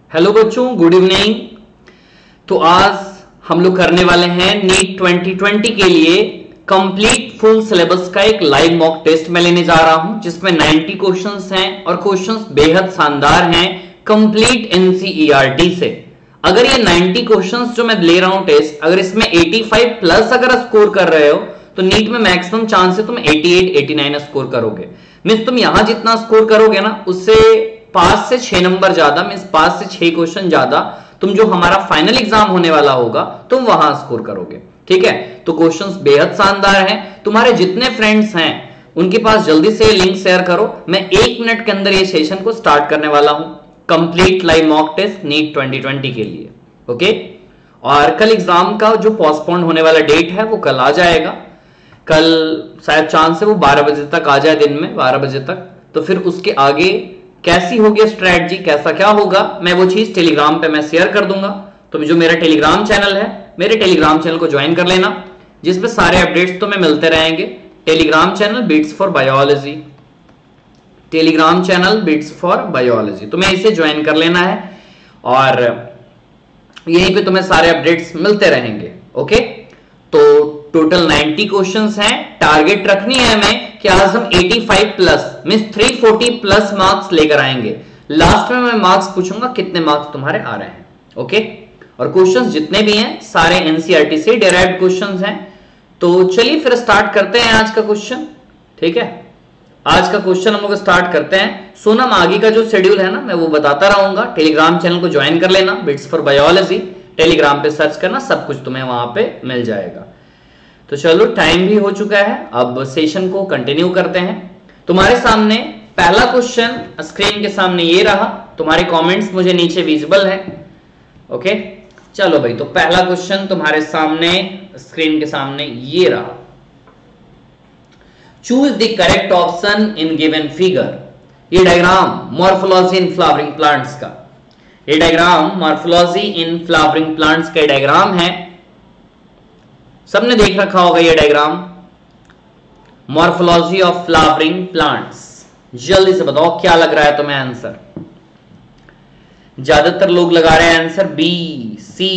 Hello बच्चों, good evening. तो आज हम लोग करने वाले हैं नीट 2020 के लिए कंप्लीट फुल सिलेबस का एक लाइव मॉक टेस्ट मैं लेने जा रहा हूं, जिसमें 90 क्वेश्चंस हैं और क्वेश्चंस बेहद शानदार हैं कंप्लीट एनसीईआरटी से। अगर ये 90 क्वेश्चंस जो मैं ले रहा हूं टेस्ट, अगर इसमें 85 प्लस अगर स्कोर कर रहे हो तो नीट में मैक्सिमम चांस है तुम 88 89 स्कोर करोगे। मींस तुम यहां जितना स्कोर करोगे ना, उससे 5 से 6 नंबर ज्यादा, मींस 5 से 6 क्वेश्चन ज्यादा तुम जो हमारा फाइनल एग्जाम होने वाला होगा तुम वहां स्कोर करोगे। ठीक है, तो क्वेश्चंस बेहद शानदार हैं। तुम्हारे जितने फ्रेंड्स हैं उनके पास जल्दी से लिंक शेयर करो। मैं 1 मिनट के अंदर ये सेशन को स्टार्ट करने वाला हूं, complete live mock test NEET 2020 के लिए। ओके, और कल एग्जाम का जो पोस्टपोन होने वाला डेट है वो कल आ जाएगा। कल शायद चांस है वो 12 बजे तक आ जाए, दिन में 12 बजे तक। तो फिर उसके आगे कैसी होगी स्ट्रेटजी, कैसा क्या होगा, मैं वो चीज टेलीग्राम पे मैं शेयर कर दूंगा। तो जो मेरा टेलीग्राम चैनल है, मेरे टेलीग्राम चैनल को ज्वाइन कर लेना, जिसमें सारे अपडेट्स तुम्हें मिलते रहेंगे। Telegram channel beats for biology, Telegram channel beats for biology, तुम्हें इसे ज्वाइन कर लेना है और यहीं पे तुम्हें सारे अपडेट्स मिलते रहेंगे। ओके, तो टोटल 90 क्वेश्चंस हैं। टारगेट रखनी है हमें कि आज हम 85 प्लस मींस 340 प्लस मार्क्स लेकर आएंगे। लास्ट में मैं मार्क्स पूछूंगा कितने मार्क्स तुम्हारे आ रहे हैं। ओके, और क्वेश्चंस जितने भी हैं सारे एनसीईआरटी से डायरेक्ट क्वेश्चंस हैं। तो चलिए फिर स्टार्ट करते हैं आज का क्वेश्चन। ठीक है, आज का क्वेश्चन हम लोग स्टार्ट करते हैं। सोनम, आगे का जो शेड्यूल है ना मैं वो बताता रहूंगा। टेलीग्राम चैनल को ज्वाइन कर लेना, बिट्स फॉर बायोलॉजी, टेलीग्राम पे सर्च करना, सब कुछ तुम्हें वहां पे मिल जाएगा। तो चलो, टाइम भी हो चुका है, अब सेशन को कंटिन्यू करते हैं। तुम्हारे सामने पहला क्वेश्चन स्क्रीन के सामने ये रहा, तुम्हारे कमेंट्स मुझे नीचे विजिबल है। ओके, चलो भाई, तो पहला क्वेश्चन तुम्हारे सामने स्क्रीन के सामने ये रहा। Choose the correct option in given figure. ये diagram morphology in flowering plants का, ये diagram morphology in flowering plants का डायग्राम है। सबने देख रखा होगा ये diagram, morphology of flowering plants. जल्दी से बताओ क्या लग रहा है तुम्हें आंसर। ज्यादातर लोग लगा रहे हैं आंसर बी, सी,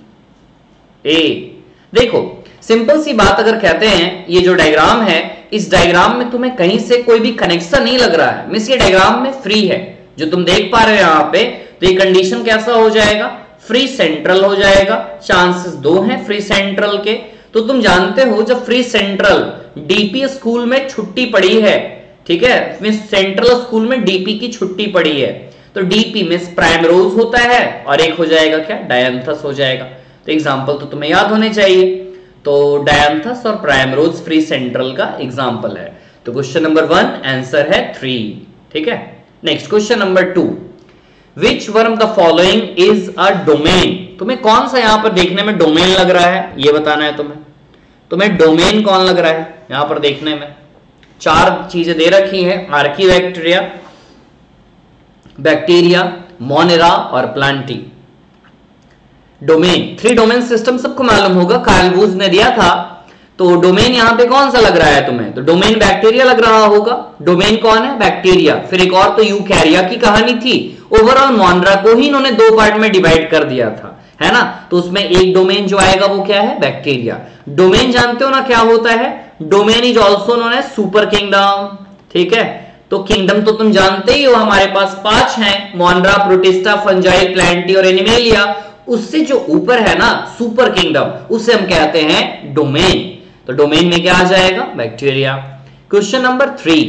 ए। देखो, सिंपल सी बात अगर कहते हैं, ये जो डायग्राम है, इस डायग्राम में तुम्हें कहीं से कोई भी कनेक्शन नहीं लग रहा है, मींस ये डायग्राम में फ्री है। जो तुम देख पा रहे हो यहां पे, तो ये कंडीशन कैसा हो जाएगा, फ्री सेंट्रल हो जाएगा। चांसेस 2 हैं फ्री सेंट्रल के। तो तुम जानते हो जब फ्री सेंट्रल डीपी स्कूल में छुट्टी पड़ी है, ठीक है, मींस सेंट्रल स्कूल में डीपी की छुट्टी पड़ी है, तो डीपी मींस प्राइमरोज होता है और एक हो जाएगा क्या, डायंथस हो जाएगा। तो एग्जांपल तो तुम्हें याद होने चाहिए। तो डायंथस और प्राइमरोज फ्री सेंट्रल का एग्जांपल है। तो क्वेश्चन नंबर 1 आंसर है 3। ठीक है, next question number 2, which one of the following is a domain. तुम्हें कौन सा यहां पर देखने में डोमेन लग रहा है, ये बताना है तुम्हें डोमेन कौन लग रहा है यहां पर देखने में। 4 चीजें दे रखी है, आर्कीबैक्टीरिया, बैक्टीरिया, मोनेरा और प्लांटी। डोमेन, 3 डोमेन सिस्टम सबको मालूम होगा, कार्ल वुज ने दिया था। तो डोमेन यहां पे कौन सा लग रहा है तुम्हें, तो डोमेन बैक्टीरिया लग रहा होगा। डोमेन कौन है, बैक्टीरिया। फिर एक और तो यूकैरिया की कहानी थी, ओवरऑल मोनरा को ही इन्होंने 2 पार्ट में डिवाइड कर दिया था, है ना। तो उसमें एक डोमेन जो आएगा वो क्या है, बैक्टीरिया। डोमेन जानते हो ना क्या होता है, domain is also known as super kingdom. ठीक है, तो किंगडम तो तुम जानते ही हो, हमारे पास 5 हैं, मोनरा, प्रोटिस्टा, फंजाई, प्लांटी और एनिमेलिया। उससे जो ऊपर है ना सुपर किंगडम, उसे हम कहते हैं डोमेन। तो डोमेन में क्या आ जाएगा, bacteria. Question number 3,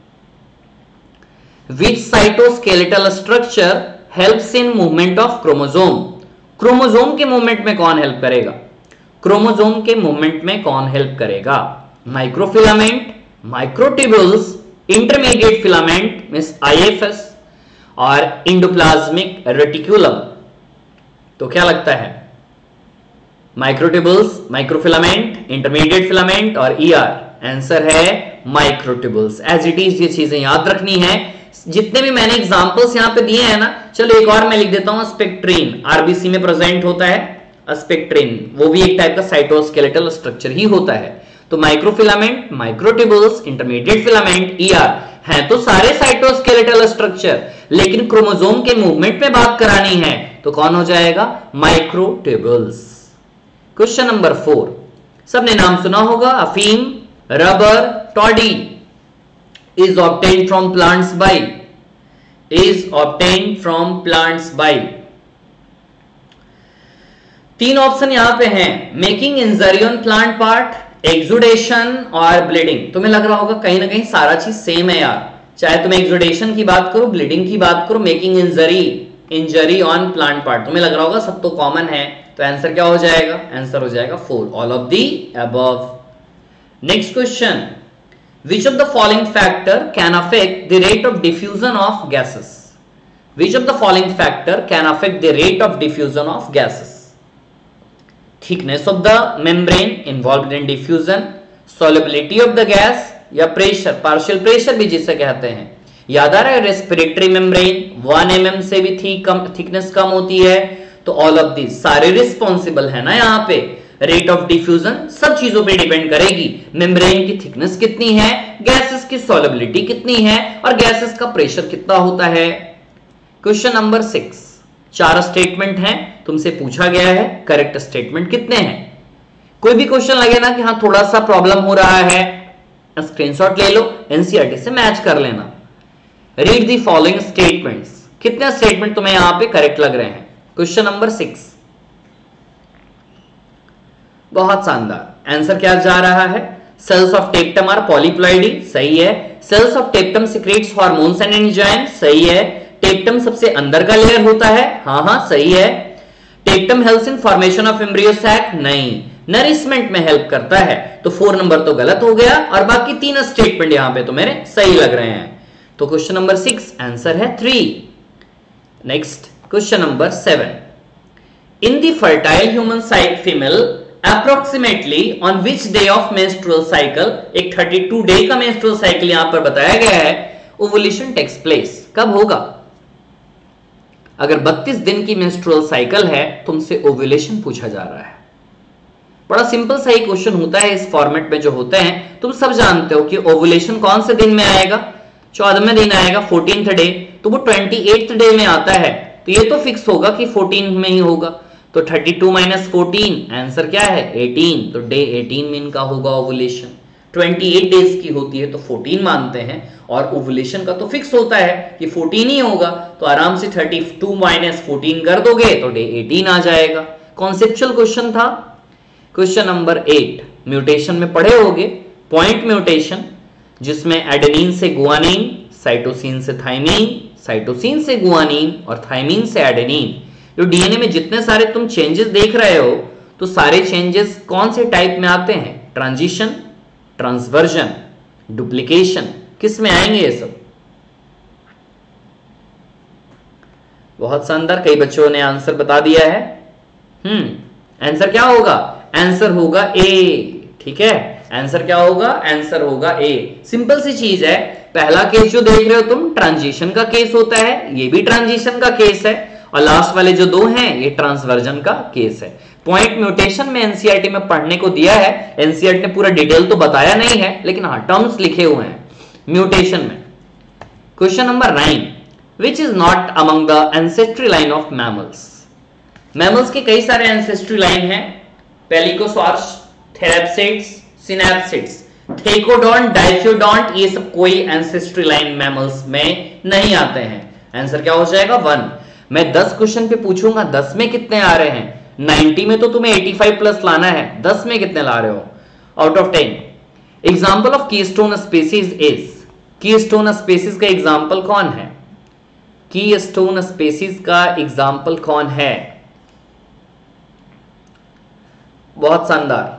which cytoskeletal structure helps in movement of chromosome. Chromosome के मूवमेंट में कौन हेल्प करेगा, क्रोमोसोम के मूवमेंट में कौन हेल्प करेगा। Microfilament, microtubules, intermediate filament means IFs और इंडोप्लाज्मिक रेटिकुलम। तो क्या लगता है, माइक्रोट्यूब्यूल्स, माइक्रोफिलामेंट, इंटरमीडिएट फिलामेंट और ईआर। आंसर है माइक्रोट्यूब्यूल्स। एज इट इज ये चीजें याद रखनी है। जितने भी मैंने एग्जांपल्स यहां पे दिए हैं ना, चलो एक और मैं लिख देता हूं, स्पेक्ट्रीन आरबीसी में प्रेजेंट होता है। स्पेक्ट्रीन वो भी एक टाइप का साइटोस्केलेटल स्ट्रक्चर ही होता है। तो microfilament, microtubules, intermediate filament, ER, हैं तो सारे साइटोस्केलेटल स्ट्रक्चर, लेकिन क्रोमोसोम के मूवमेंट में बात करानी है तो कौन हो जाएगा? माइक्रोट्यूब्यूल्स। क्वेश्चन नंबर 4, सबने नाम सुना होगा, अफीम, rubber, toddy is obtained from plants by 3 option यहां पे हैं, making injury on plant part, exudation और ब्लीडिंग। तुम्हें लग रहा होगा कहीं ना कहीं सारा चीज सेम है यार, चाहे तुम एक्सुडेशन की बात करो, ब्लीडिंग की बात करो, making injury on plant part, तुम्हें लग रहा होगा सब तो कॉमन है। तो आंसर क्या हो जाएगा? आंसर हो जाएगा 4, all of the above. Next question, which of the following factor can affect the rate of diffusion of gases? Which of the following factor can affect the rate of diffusion of gases? Thickness of the membrane involved in diffusion, solubility of the gas या pressure, partial pressure भी जिसे कहते हैं। याद आ रहा है, respiratory membrane 1 mm से भी thickness कम होती है, तो all of these सारे responsible है ना यहाँ पे। रेट ऑफ डिफ्यूजन सब चीजों पे डिपेंड करेगी, मेम्ब्रेन की थिकनेस कितनी है, गैसेस की सॉल्युबिलिटी कितनी है और गैसेस का प्रेशर कितना होता है। क्वेश्चन नंबर 6, 4 स्टेटमेंट हैं, तुमसे पूछा गया है करेक्ट स्टेटमेंट कितने हैं। कोई भी क्वेश्चन लगे ना कि हाँ थोड़ा सा प्रॉब्लम हो रहा है, स्क्रीनशॉट ले लो, एनसीईआरटी से मैच कर लेना। रीड द फॉलोइंग स्टेटमेंट्स, कितने स्टेटमेंट तुम्हें यहां पे करेक्ट लग रहे हैं। क्वेश्चन नंबर 6, बहुत शानदार, आंसर क्या जा रहा है? Cells of tapetum are polyploidy, सही है। Cells of tapetum secretes hormones and enzymes, सही है। टेप्टम सबसे अंदर का लेयर होता है, हाँ सही है। Tapetum helps in formation of embryo sac, नहीं, नरिशमेंट में हेल्प करता है। तो 4 नंबर तो गलत हो गया और बाकी 3 स्टेटमेंट यहां पे तो मेरे सही लग रहे हैं। तो क्वेश्चन नंबर 6 आंसर है 3। Next question number 7, in the fertile human female approximately on which day of menstrual cycle, एक 32 डे का मेंस्ट्रुअल साइकिल यहां पर बताया गया है, ओवुलेशन टेक्स प्लेस, कब होगा? अगर 32 दिन की मेंस्ट्रुअल साइकिल है, तुमसे ओवुलेशन पूछा जा रहा है। बड़ा सिंपल सा ही क्वेश्चन होता है इस फॉर्मेट में जो होते हैं, तुम सब जानते हो कि ओवुलेशन कौन से दिन में आएगा? 14वें दिन आएगा, 14th डे, तो वो 28th डे में आता है, तो ये तो फिक्स होगा कि 14 में ही होगा। तो 32 - 14 आंसर क्या है? 18, तो डे 18 में इनका होगा ओवुलेशन। 28 डेज की होती है तो 14 मानते हैं, और ओवुलेशन का तो फिक्स होता है कि 14 ही होगा, तो आराम से 32 - 14 कर दोगे तो डे 18 आ जाएगा। कॉन्सेप्चुअल क्वेश्चन था। क्वेश्चन नंबर 8, म्यूटेशन में पढ़े होगे, पॉइंट म्यूटेशन, जिसमें एडेनिन से गुआनिन, साइटोसिन से थाइमिन, साइटोसिन से गुआनिन और थाइमिन से एडेनिन। जो डीएनए में जितने सारे तुम चेंजेस देख रहे हो, तो सारे चेंजेस कौन से टाइप में आते हैं? ट्रांजिशन, ट्रांसवर्जन, डुप्लीकेशन, किस में आएंगे ये सब? बहुत शानदार, कई बच्चों ने आंसर बता दिया है। आंसर क्या होगा? आंसर होगा ए, ठीक है। आंसर क्या होगा? आंसर होगा ए। सिंपल सी चीज है। पहला केस जो देख रहे हो तुम, ट्रांजिशन का केस होता है, ये भी ट्रांजिशन का केस है, और लास्ट वाले जो 2 हैं ये ट्रांसवर्जन का केस है। पॉइंट म्यूटेशन में एनसीईआरटी में पढ़ने को दिया है, एनसीईआरटी ने पूरा डिटेल तो बताया नहीं है, लेकिन हाँ टर्म्स लिखे हुए हैं म्यूटेशन में। Question number 9, which is not among the ancestry line of mammals. Mammals के कई सारे एंसेस्ट्री लाइन है, पेलिकोसॉर्स, थेरेप्सिड्स, सिनैप्सिड्स, थेकोडोंट, डाइफियोडोंट, ये सब कोई एंसेस्ट्री लाइन मैमल्स में नहीं आते हैं। आंसर क्या हो जाएगा? 1। मैं 10 क्वेश्चन पे पूछूंगा, 10 में कितने आ रहे हैं? 90 में तो तुम्हें 85 प्लस लाना है, 10 में कितने ला रहे हो out of 10? Example of keystone species is, keystone species का एग्जाम्पल कौन है? कीस्टोन स्पीसीज का एग्जाम्पल कौन है? बहुत शानदार,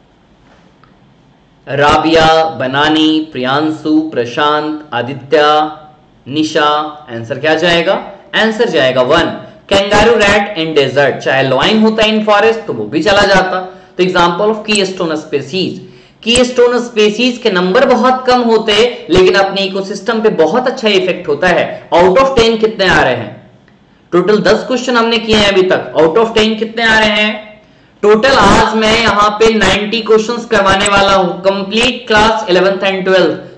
राबिया, बनानी, प्रियांशु, प्रशांत, आदित्य, निशा। आंसर क्या जाएगा? आंसर जाएगा 1। कैंगारू रैट इन डेजर्ट, चाहे लॉइन होता है इन फॉरेस्ट तो वो भी चला जाता। तो example of keystone species, keystone species के नंबर बहुत कम होते हैं, लेकिन अपने इकोसिस्टम पे बहुत अच्छा इफेक्ट होता है। आउट ऑफ 10 कितने आ रहे हैं? टोटल 10 क्वेश्चन हमने किए हैं अभी तक, आउट ऑफ 10 कितने आ रहे हैं? टोटल आज मैं यहाँ पे 90 क्वेश्चंस करवाने वाला हूं, complete class 11th and 12th।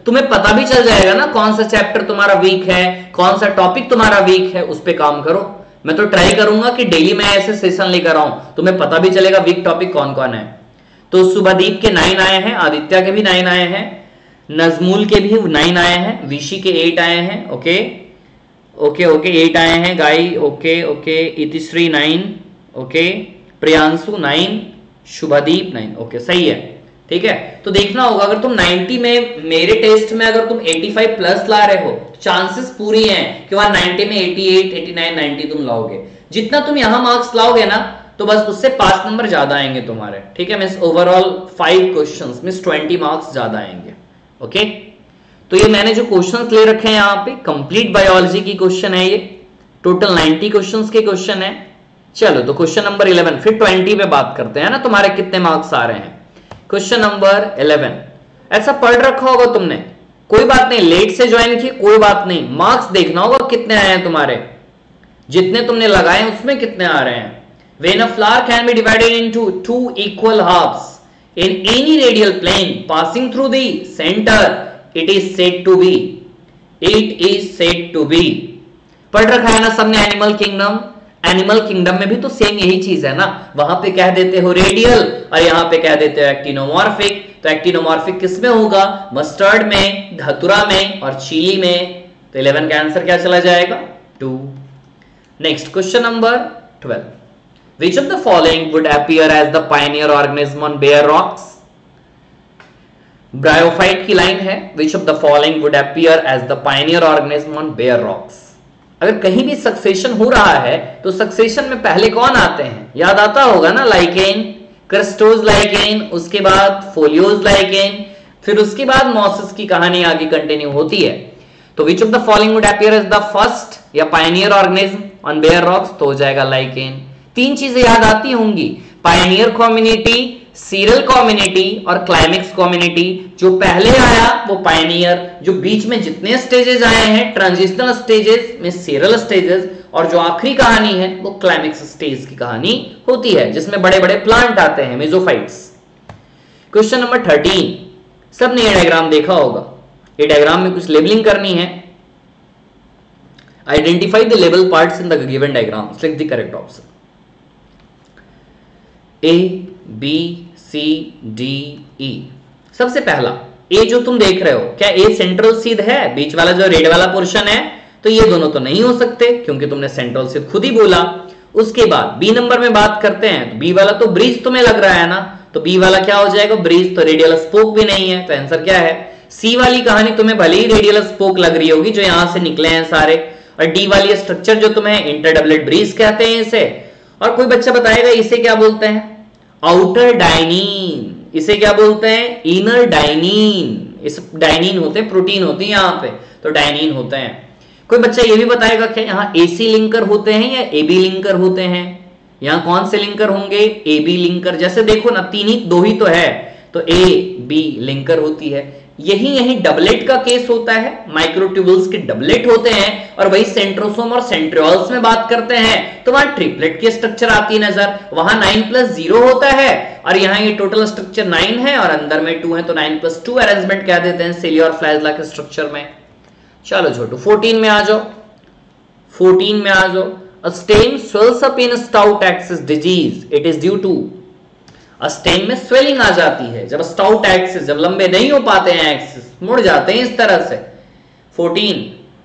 तुम्हें पता भी चल जाएगा ना कौन सा चैप्टर तुम्हारा वीक है, कौन सा टॉपिक तुम्हारा वीक है, उस पर काम करो। मैं तो ट्राई करूंगा कि डेली मैं ऐसे सेशन लेकर आऊं, तुम्हें पता भी चलेगा वीक टॉपिक कौन कौन है। तो शुभदीप के 9 आए हैं, आदित्य के भी 9 आए हैं, नजमुल के भी 9 आए हैं, विशी के 8 आए हैं, ओके ओके ओके 8 आए हैं guys, okay okay Itishree 9, okay Priyanshu 9, Shubhdeep 9, okay सही है, ठीक है। तो देखना होगा अगर तुम 90 में मेरे टेस्ट में अगर तुम 85 प्लस ला रहे हो, चांसेस पूरी हैं कि वहां 90 में 88, 89, 90 तुम लाओगे। जितना तुम यहां मार्क्स लाओगे ना तो बस उससे 5 नंबर ज्यादा आएंगे तुम्हारे, ठीक है। Means overall 5 questions means 20 marks ज्यादा आएंगे, ओके। तो ये मैंने जो क्वेश्चंस ले रखे हैं यहाँ पे कंप्लीट बायोलॉजी की क्वेश्चन है, ये टोटल 90 क्वेश्चंस के क्वेश्चन है। चलो तो क्वेश्चन नंबर 11 फिर 20 पे बात करते हैं ना, तुम्हारे कितने मार्क्स आ रहे हैं। क्वेश्चन नंबर 11 ऐसा पढ़ रखा होगा तुमने, कोई बात नहीं, लेट से ज्वाइन किए कोई बात नहीं, मार्क्स देखना होगा कितने आए हैं तुम्हारे, जितने तुमने लगाए उसमें कितने आ रहे हैं। When a flower can be divided into 2 equal halves in any radial plane passing through the center, it is said to be, it is said to be। पढ़ रखा है ना सबने एनिमल किंगडम, एनिमल किंगडम में भी तो same यही चीज है ना, वहां पे कह देते हो रेडियल और यहां पे कह देते हो एक्टिनोमॉर्फिक। तो एक्टिनोमॉर्फिक किस में होगा, मस्टर्ड में, धतुरा में और चिली में। तो 11 का आंसर क्या चला जाएगा 2। Next question number 12, which of the following would appear as the pioneer organism on bare rocks? Bryophyte की लाइन है, which of the following would appear as the pioneer organism on bare rocks? अगर कहीं भी succession हो रहा है तो succession में पहले कौन आते हैं, याद आता होगा ना, लाइकेन, क्रस्टोज लाइकेन, उसके बाद फोलियोज लाइकेन, फिर उसके बाद मॉसेस की कहानी आगे कंटिन्यू होती है। तो which of the following would appear as the first या pioneer organism on bare rocks, तो हो जाएगा लाइकेन। 3 चीजें याद आती होंगी, पायनियर कम्युनिटी, सीरल कम्युनिटी और क्लाइमेक्स कम्युनिटी। जो पहले आया वो पायनियर, जो बीच में जितने स्टेजेस आए हैं ट्रांजिशनल स्टेजेस में सीरल स्टेजेस, और जो आखिरी कहानी है वो क्लाइमेक्स स्टेज की कहानी होती है जिसमें बड़े बड़े प्लांट आते हैं, मेसोफाइट्स। क्वेश्चन नंबर 13, सबने ये डायग्राम देखा होगा, ये डायग्राम में कुछ लेबलिंग करनी है। Identify the label parts in the given diagram, select the correct option. A B C D E. सबसे पहला ए जो तुम देख रहे हो, क्या ए सेंट्रल सीध है, बीच वाला जो रेड वाला पोर्शन है, तो ये दोनों तो नहीं हो सकते क्योंकि तुमने सेंट्रल सीध खुद ही बोला। उसके बाद बी नंबर में बात करते हैं, तो बी वाला तो ब्रीज तुम्हें लग रहा है ना, तो बी वाला क्या हो जाएगा ब्रीज, तो रेडियल स्पोक भी नहीं है, तो आंसर क्या है। सी वाली कहानी तुम्हें भले ही रेडियल स्पोक लग रही होगी जो यहां से निकले हैं सारे, और डी वाली स्ट्रक्चर जो तुम्हें इंटरडबलेट ब्रीज कहते हैं इसे, और कोई बच्चा बताएगा इसे क्या बोलते हैं, आउटर डाइनिन, इसे क्या बोलते हैं, इनर डाइनिन। इस डाइनिन होते हैं, प्रोटीन होती है यहाँ पे, तो डाइनिन होते हैं। कोई बच्चा ये भी बताएगा कि यहाँ एसी लिंकर होते हैं या एबी लिंकर होते हैं, यहाँ कौन से लिंकर होंगे, एबी लिंकर। जैसे देखो ना 2 ही तो है, तो ए बी लिंकर होती है। यही डबलेट का केस होता है, माइक्रोट्यूबुल्स के डबलेट होते हैं, और वही सेंट्रोसोम और सेंट्रियोल्स में बात करते हैं तो वहां ट्रिपलेट की स्ट्रक्चर आती है नजर, वहां 9+0 होता है, और यहाँ ये टोटल स्ट्रक्चर 9 है और अंदर में 2 है, तो 9+2 अरेंजमेंट कह देते हैं सिली और फ्लैजला के स्ट्रक्चर में। चलो छोटू 14 में आ जाओ, 14 में आ जाओ। A stem swells up in stout axis disease, it is due to, stem में स्वेलिंग आ जाती है जब स्टाउट एक्सिस, जब लंबे नहीं हो पाते हैं एक्सिस, मुड़ जाते हैं इस तरह से। 14,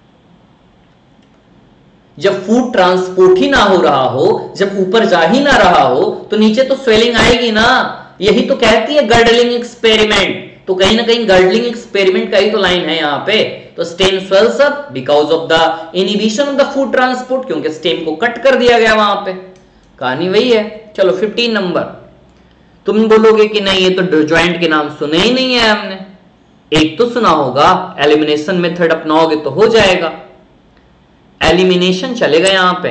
जब फूड ट्रांसपोर्ट ही ना हो रहा हो, जब ऊपर जा ही ना रहा हो, तो नीचे तो स्वेलिंग आएगी ना, यही तो कहती है गर्डलिंग एक्सपेरिमेंट। तो कहीं ना कहीं गर्डलिंग एक्सपेरिमेंट का ही तो लाइन है यहाँ पे। तो stem swells up because of the inhibition of the food transport, क्योंकि स्टेम को कट कर दिया गया वहां पे, कहानी वही है। चलो 15 नंबर, तुम बोलोगे कि नहीं ये तो ज्वाइंट के नाम सुने ही नहीं है हमने, एक तो सुना होगा, एलिमिनेशन मेथड अपनाओगे तो हो जाएगा। एलिमिनेशन चलेगा यहां पे,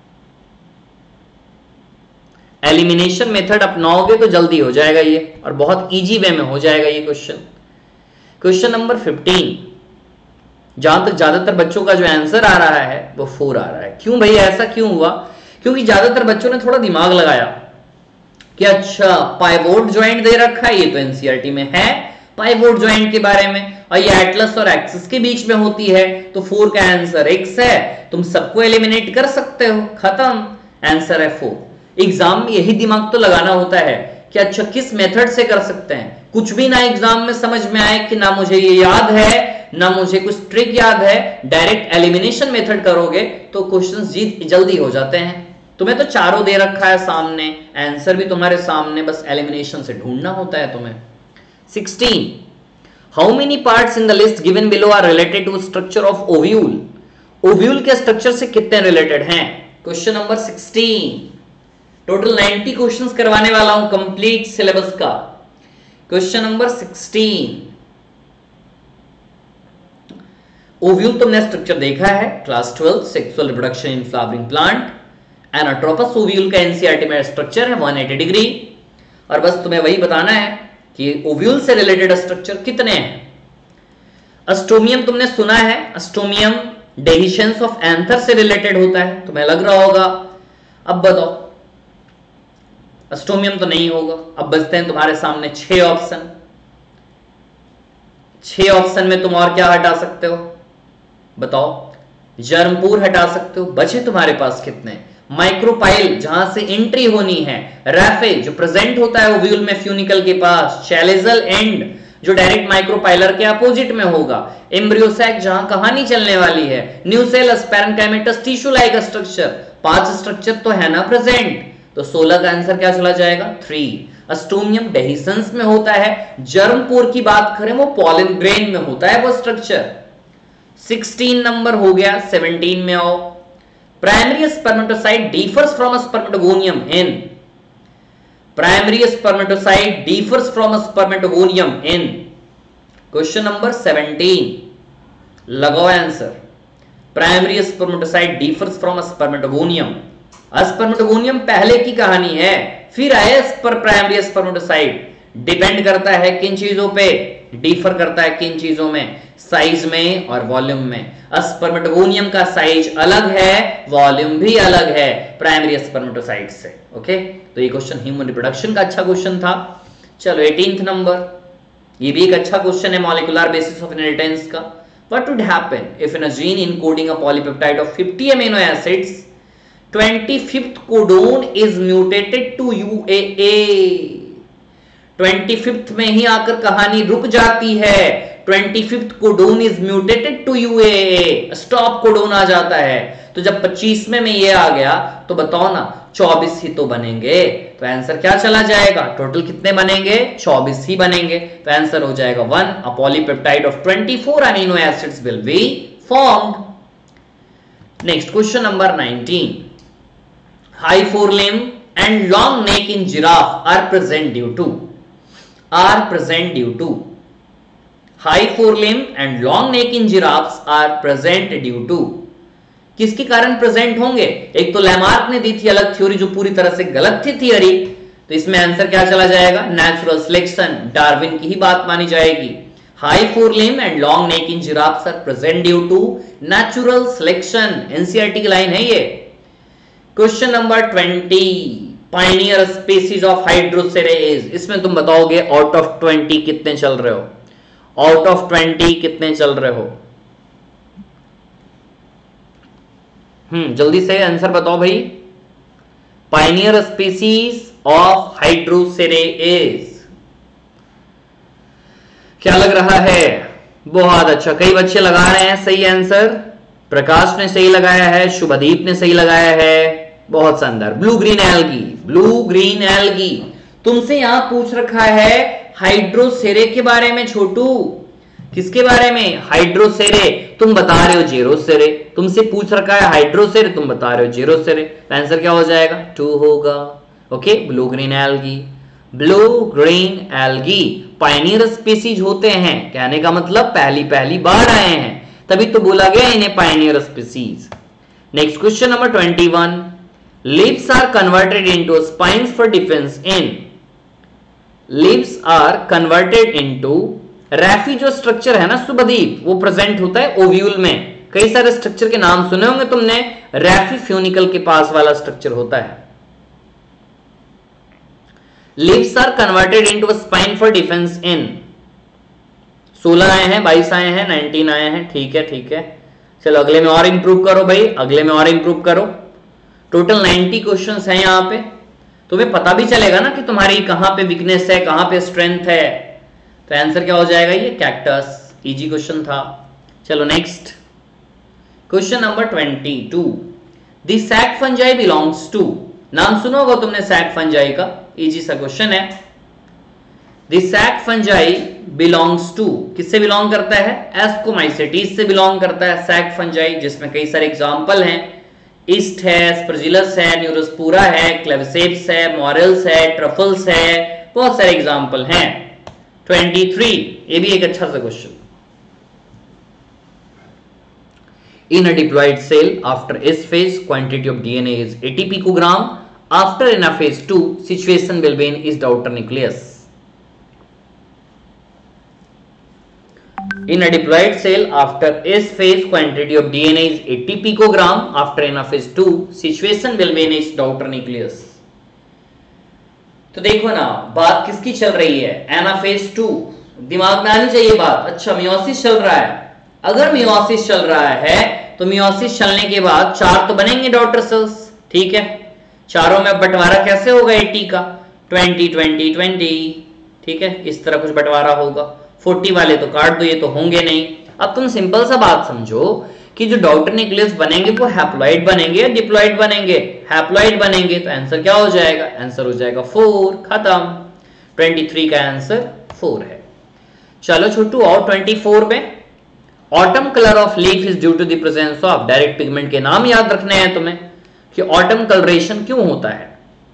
एलिमिनेशन मेथड अपनाओगे तो जल्दी हो जाएगा ये, और बहुत इजी वे में हो जाएगा ये क्वेश्चन। क्वेश्चन नंबर 15, जहां तक ज्यादातर बच्चों का जो आंसर आ रहा है वो 4 आ रहा है। क्यों भाई ऐसा क्यों हुआ, क्योंकि ज्यादातर बच्चों ने थोड़ा दिमाग लगाया कि अच्छा पाइवोट ज्वाइंट दे रखा है, ये तो एनसीईआरटी में है, पाइवोट जॉइंट के बारे में, और ये एटलस और एक्सिस के बीच में होती है, तो 4 का आंसर x है। तुम सबको एलिमिनेट कर सकते हो, खत्म, आंसर है 4। एग्जाम में यही दिमाग तो लगाना होता है कि अच्छा किस मेथड से कर सकते हैं। कुछ भी ना एग्जाम में समझ में आए कि ना मुझे ये याद है ना मुझे कुछ ट्रिक याद है, डायरेक्ट एलिमिनेशन मेथड करोगे तो क्वेश्चंस जल्दी हो जाते हैं। तुम्हें तो चारों दे रखा है सामने, आंसर भी तुम्हारे सामने, बस एलिमिनेशन से ढूंढना होता है तुम्हें। 16. How many parts in the list given below are related to structure of ovule? Ovule के स्ट्रक्चर से कितने रिलेटेड हैं? Question number 16। टोटल 90 क्वेश्चंस करवाने वाला हूं कंप्लीट सिलेबस का। Question number 16। ओव्यूल तुमने स्ट्रक्चर देखा है class 12 sexual reproduction in flowering plant. Anatropous ovule का एनसीईआरटी में स्ट्रक्चर है 180 डिग्री, और बस तुम्हें वही बताना है कि ओव्यूल से रिलेटेड स्ट्रक्चर कितने हैं। अस्टोमियम तुमने सुना है, अस्टोमियम डेहिशंस ऑफ एंथर से रिलेटेड होता है, तुम्हें लग रहा होगा। अब बताओ, अस्टोमियम तो नहीं होगा। अब बचते हैं तुम्हारे सामने 6 ऑप्शन। 6 ऑप्शन में तुम और क्या हटा सकते हो बताओ? जर्मपूर हटा सकते हो। बचे तुम्हारे पास कितने? माइक्रोपाइल जहां से एंट्री होनी है, रैफे जो प्रेजेंट होता है ओव्यूल में फ्यूनिकल के पास, चैलेजल एंड जो डायरेक्ट माइक्रोपाइलर के अपोजिट में होगा, एम्ब्रियोसैक जहां कहानी चलने वाली है, nucellus, parenchymatous, tissue like structure. 5 structure तो है ना प्रेजेंट, तो 16 का आंसर क्या चला जाएगा? 3। अस्टोमियम डेहिसंस में होता है। जर्मपोर की बात करें वो पॉलन ग्रेन में होता है वो स्ट्रक्चर। 16 नंबर हो गया। 17 में आओ। Primary spermatocyte differs from spermatogonium in. Primary spermatocyte differs from spermatogonium in. Question number 17 लगाओ answer. Primary spermatocyte differs from spermatogonium. Spermatogonium पहले की कहानी है, फिर आया प्राइमरी स्पर्मेटोसाइट। डिपेंड करता है किन चीजों पे? डिफर करता है किन चीजों में? साइज में और वॉल्यूम में। स्पर्मेटोगोनियम का साइज अलग है, वॉल्यूम भी अलग है प्राइमरी स्पर्मेटोसाइट से। ओके, तो ये क्वेश्चन ह्यूमन रिप्रोडक्शन का अच्छा क्वेश्चन था। चलो 18th नंबर, ये भी एक अच्छा क्वेश्चन है मॉलिक्यूलर बेसिस ऑफ इनहेरिटेंस का। What would happen if in a gene encoding a polypeptide of 50 amino acids 25th codon is mutated to UAA? 25th में ही आकर कहानी रुक जाती है। 25th codon is mutated to UAA, stop codon आ जाता है। तो जब 25वें में ये आ गया तो बताओ ना, 24 ही तो बनेंगे। तो आंसर क्या चला जाएगा? टोटल कितने बनेंगे? 24 ही बनेंगे। तो आंसर हो जाएगा 1। A polypeptide of 24 amino acids will be formed. Next question number 19। High forelimb and long neck in giraffe are present due to. High forelimb and long neck in giraffes are present due to. किसके कारण present होंगे? एक तो Lamarck ने दी थी अलग theory जो पूरी तरह से गलत थी थियरी, तो इसमें आंसर क्या चला जाएगा? नेचुरल सिलेक्शन, डार्विन की ही बात मानी जाएगी। High forelimb and long neck in giraffes are present due to natural selection. NCERT की लाइन है ये। Question number 20। Pioneer species of hydroseres. इसमें तुम बताओगे आउट ऑफ 20 कितने चल रहे हो? आउट ऑफ 20 कितने चल रहे हो? जल्दी से आंसर बताओ भाई। पायनियर स्पीसीज ऑफ हाइड्रोसेरेस क्या लग रहा है? बहुत अच्छा, कई बच्चे लगा रहे हैं सही आंसर। प्रकाश ने सही लगाया है, शुभदीप ने सही लगाया है, बहुत शानदार। Blue green algae, blue green algae. तुमसे यहां पूछ रखा है हाइड्रोसेरे के बारे में छोटू। किसके बारे में? हाइड्रोसेरे। तुम बता रहे हो जेरोसेरे। तुमसे पूछ रखा है हाइड्रोसेरे, तुम बता रहे हो जेरोसेरे। आंसर क्या हो जाएगा? 2 होगा। Okay, blue green algae. Blue green algae pioneer species होते हैं, कहने का मतलब पहली बार आए हैं, तभी तो बोला गया इन्हें pioneer species. Next question number 21। Leaves are converted into spines for defense in। Leaves are converted into रैफी जो स्ट्रक्चर है ना सुभदीप, वो प्रेजेंट होता है ओव्यूल में। कई सारे स्ट्रक्चर के नाम सुने होंगे तुमने, रैफी फ्यूनिकल के पास वाला स्ट्रक्चर होता है। Leaves are converted into a spine for defense in। 16 आए हैं, 22 आए हैं, 19 आए हैं। ठीक है ठीक है, चलो अगले में और इंप्रूव करो भाई, अगले में और इंप्रूव करो। टोटल 90 क्वेश्चंस हैं यहाँ पे, तुम्हें पता भी चलेगा ना कि तुम्हारी कहां पे वीकनेस है, कहां पे स्ट्रेंथ है। तो आंसर क्या हो जाएगा, ये कैक्टस। इजी क्वेश्चन था। चलो next question number 22। The sac fungi belongs to, नाम सुना होगा तुमने सैक फंजाई का, इजी सा क्वेश्चन है। The sac fungi belongs to, किससे बिलोंग करता है, एस्कोमाइसेटीज से बिलोंग करता है सैक फंजाई, जिसमें कई सारे एग्जांपल हैं। ईस्ट है, स्पर्जिलस है, न्यूरोस्पूरा है, क्लेविसेप्स है, मॉरेल्स है, ट्रफल्स है, बहुत सारे एग्जांपल हैं। 23, ये भी एक अच्छा सा question. In a diploid cell, after S phase, quantity of DNA is 80 picogram. After in a phase 2, situation will be in its outer nucleus. In a diploid cell, after S phase, quantity of DNA is 80 picogram. After in a phase 2, situation will be in its outer nucleus. तो देखो ना, बात किसकी चल रही है, anaphase 2। दिमाग में आनी चाहिए बात। अच्छा, मियोसिस चल रहा है। अगर मियोसिस चल रहा है तो मियोसिस चलने के बाद 4 तो बनेंगे डॉटर सेल्स, ठीक है। चारों में बंटवारा कैसे होगा 80 का, 20 20 20, ठीक है, इस तरह कुछ बंटवारा होगा। 40 वाले तो काट दो, ये तो होंगे नहीं। अब तुम सिंपल सा बात समझो कि जो डॉटर न्यूक्लियस बनेंगे वो हैप्लॉइड बनेंगे या डिप्लॉइड बनेंगे, हैप्लॉइड बनेंगे। तो आंसर क्या हो जाएगा, आंसर हो जाएगा 4, खत्म। 23 का आंसर 4 है। चलो छोटू, और 24 में autumn colour of leaf is due to the presence of, direct pigment के नाम याद रखने हैं तुम्हें कि ऑटम कलरेशन क्यों होता है।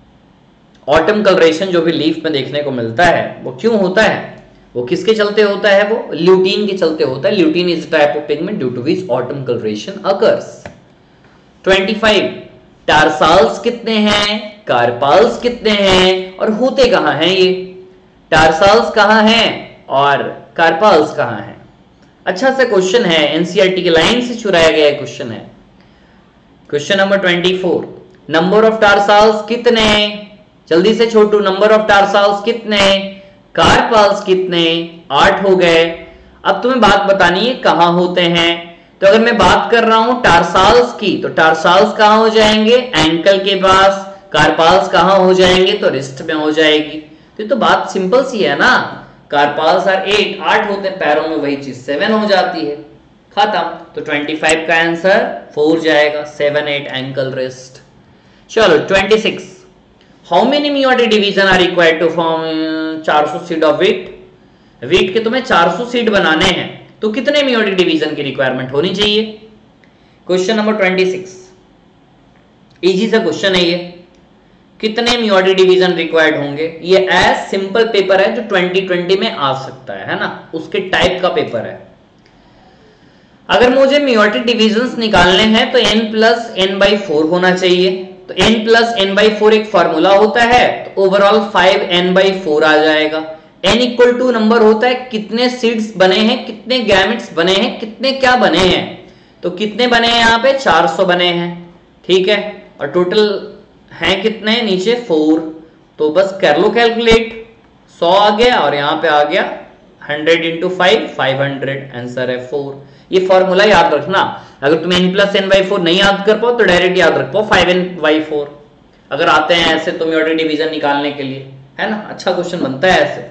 ऑटम कलरेशन जो भी लीफ में देखने को मिलता है वो क्यों होता है, वो किसके चलते होता है, वो ल्यूटीन के चलते होता है। Lutein is a type of pigment due to which autumn coloration occurs. 25, tarsals कितने हैं, कार्पाल्स कितने हैं और होते कहां हैं ये, टार्साल्स कहां हैं और कार्पाल्स कहां हैं। अच्छा सा क्वेश्चन है, एनसीईआरटी की लाइन से चुराया गया क्वेश्चन है। Question number 24, number of tarsals कितने, जल्दी से छोटू, नंबर ऑफ टार्साल्स कितने, कार्पाल्स कितने, 8 हो गए। अब तुम्हें बात बतानी है कहां होते हैं। तो अगर मैं बात कर रहा हूं टार्साल्स की, तो टार्साल्स कहां हो जाएंगे, एंकल के पास। कार्पाल्स कहां हो जाएंगे, तो रिस्ट में हो जाएगी। तो बात सिंपल सी है ना, कार्पाल्स आर 8 होते हैं पैरों में, वही चीज 7 हो जाती है, खत्म। तो 25 का आंसर 4 जाएगा, 7 8 एंकल रिस्ट। चलो 26, how many meiotic division are required to form 400 seed of wheat. Wheat के तुम्हें 400 सीड बनाने हैं तो कितने मेयोटिक डिवीजन की रिक्वायरमेंट होनी चाहिए। क्वेश्चन नंबर 26, इजी सा क्वेश्चन है ये, कितने मेयोटिक डिवीजन रिक्वायर्ड होंगे। ये एज सिंपल पेपर है जो 2020 में आ सकता है ना, उसके टाइप का पेपर है। अगर मुझे मेयोटिक डिवीजंस निकालने हैं तो n+n/4 होना चाहिए। तो n+n/4 एक फॉर्मूला होता है, तो ओवरऑल 5n/4 आ जाएगा। n इक्वल टू नंबर होता है कितने सीड्स बने हैं, कितने गैमेट्स बने हैं, कितने क्या बने हैं। तो कितने बने हैं यहाँ पे, 400 बने हैं, ठीक है। और टोटल हैं कितने, नीचे 4। तो बस कर लो कैलकुलेट, 100 आ गया और यहाँ पे आ गया 100 × 5, 500, आंसर है 4। ये फॉर्मूला याद रखना। अगर तुम n+n/4 नहीं याद कर पाओ तो डायरेक्ट याद रख पाओ 5n/4। अगर आते हैं ऐसे तो मेयोटिक डिवीजन निकालने के लिए, है ना, अच्छा क्वेश्चन बनता है ऐसे।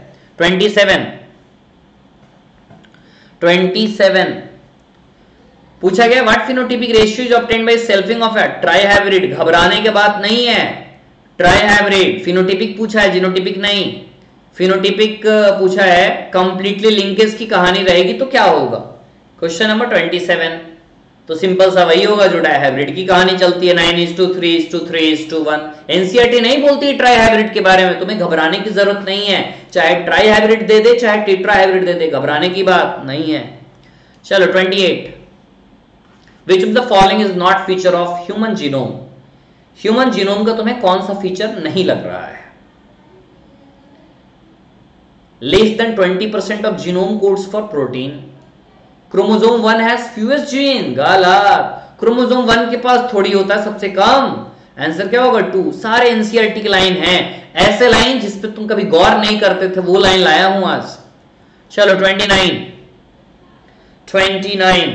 27 पूछा गया, what phenotypic ratio is obtained by selfing of a trihybrid. घबराने की बात नहीं है, ट्राइहाइब्रिड फिनोटाइपिक पूछा है, जीनोटाइपिक नहीं। फिनोटाइपिक पूछा है, कंप्लीटली लिंकेज की कहानी रहेगी तो क्या होगा। क्वेश्चन नंबर 27, तो सिंपल सा वही होगा जो डाइहाइब्रिड की कहानी चलती है, 9:3:3:1। एनसीईआरटी नहीं बोलती ट्राइहाइब्रिड के बारे में, तुम्हें घबराने की जरूरत नहीं है। चाहे ट्राइहाइब्रिड दे दे चाहे टेट्राहाइब्रिड दे दे, घबराने की बात नहीं है। चलो 28, Which of the following is not feature of human genome? Human genome का तुम्हें कौन सा फीचर नहीं लग रहा है। Less than 20% of genome codes for protein. Chromosome 1 has fewest gene. गलत, क्रोमोसोम 1 के पास थोड़ी होता है सबसे कम। आंसर क्या होगा 2। सारे एनसीईआरटी की लाइन है, ऐसे लाइन जिस पे तुम कभी गौर नहीं करते थे वो लाइन लाया हूं आज। चलो 29, 29.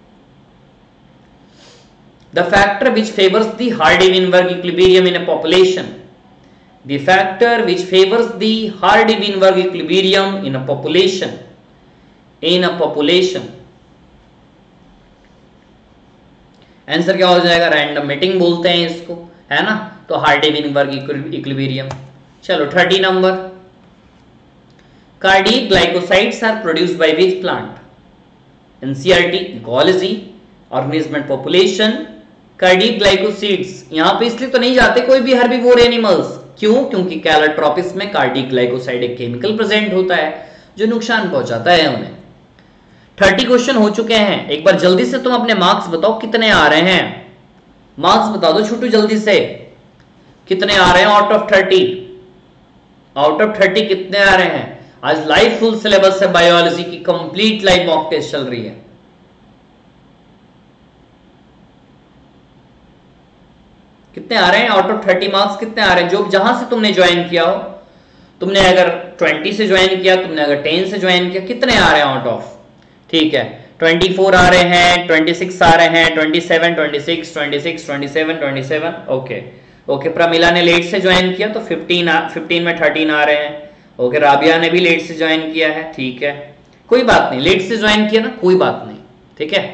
The factor which favors the Hardy-Weinberg equilibrium in a population. The factor which favors the Hardy-Weinberg equilibrium in a population. In a population. Answer क्या हो जाएगा? रैंडम मेटिंग बोलते हैं इसको, है ना? तो हार्डी-विनबर्ग इक्विलिब्रियम। चलो 30 number. Cardiac glycosides are produced by which plant? NCERT, ecology, organism and population. Cardiac glycosides यहां पे इसलिए तो नहीं जाते कोई भी हर्बीवोर एनिमल्स, क्यों? क्योंकि कैलोट्रोपिस में कार्डियक ग्लाइकोसाइड एक केमिकल प्रेजेंट होता है जो नुकसान पहुंचाता है उन्हें। 30 क्वेश्चन हो चुके हैं। एक बार जल्दी से तुम अपने मार्क्स बताओ कितने आ रहे हैं। मार्क्स बता दो छोटू जल्दी से, कितने आ रहे हैं आउट ऑफ 30? आउट ऑफ 30 कितने आ रहे हैं? आज लाइव फुल सिलेबस है, बायोलॉजी की कंप्लीट लाइव मॉक टेस्ट चल रही है। कितने आ रहे हैं आउट ऑफ 30 मार्क्स? कितने आ रहे हैं जो जहां से तुमने ज्वाइन किया हो? तुमने अगर 20 से ज्वाइन किया, तुमने अगर 10 से ज्वाइन किया, कितने आ रहे हैं आउट ऑफ? ठीक है, 24 आ रहे हैं, 26 आ रहे हैं, 27, 26, 26, 27, 27। ओके ओके, प्रमिला ने लेट से ज्वाइन किया तो 15 में 13 आ रहे हैं। ओके, राबिया ने भी लेट से ज्वाइन किया है, ठीक है, कोई बात नहीं, लेट से ज्वाइन किया ना, कोई बात नहीं, ठीक है।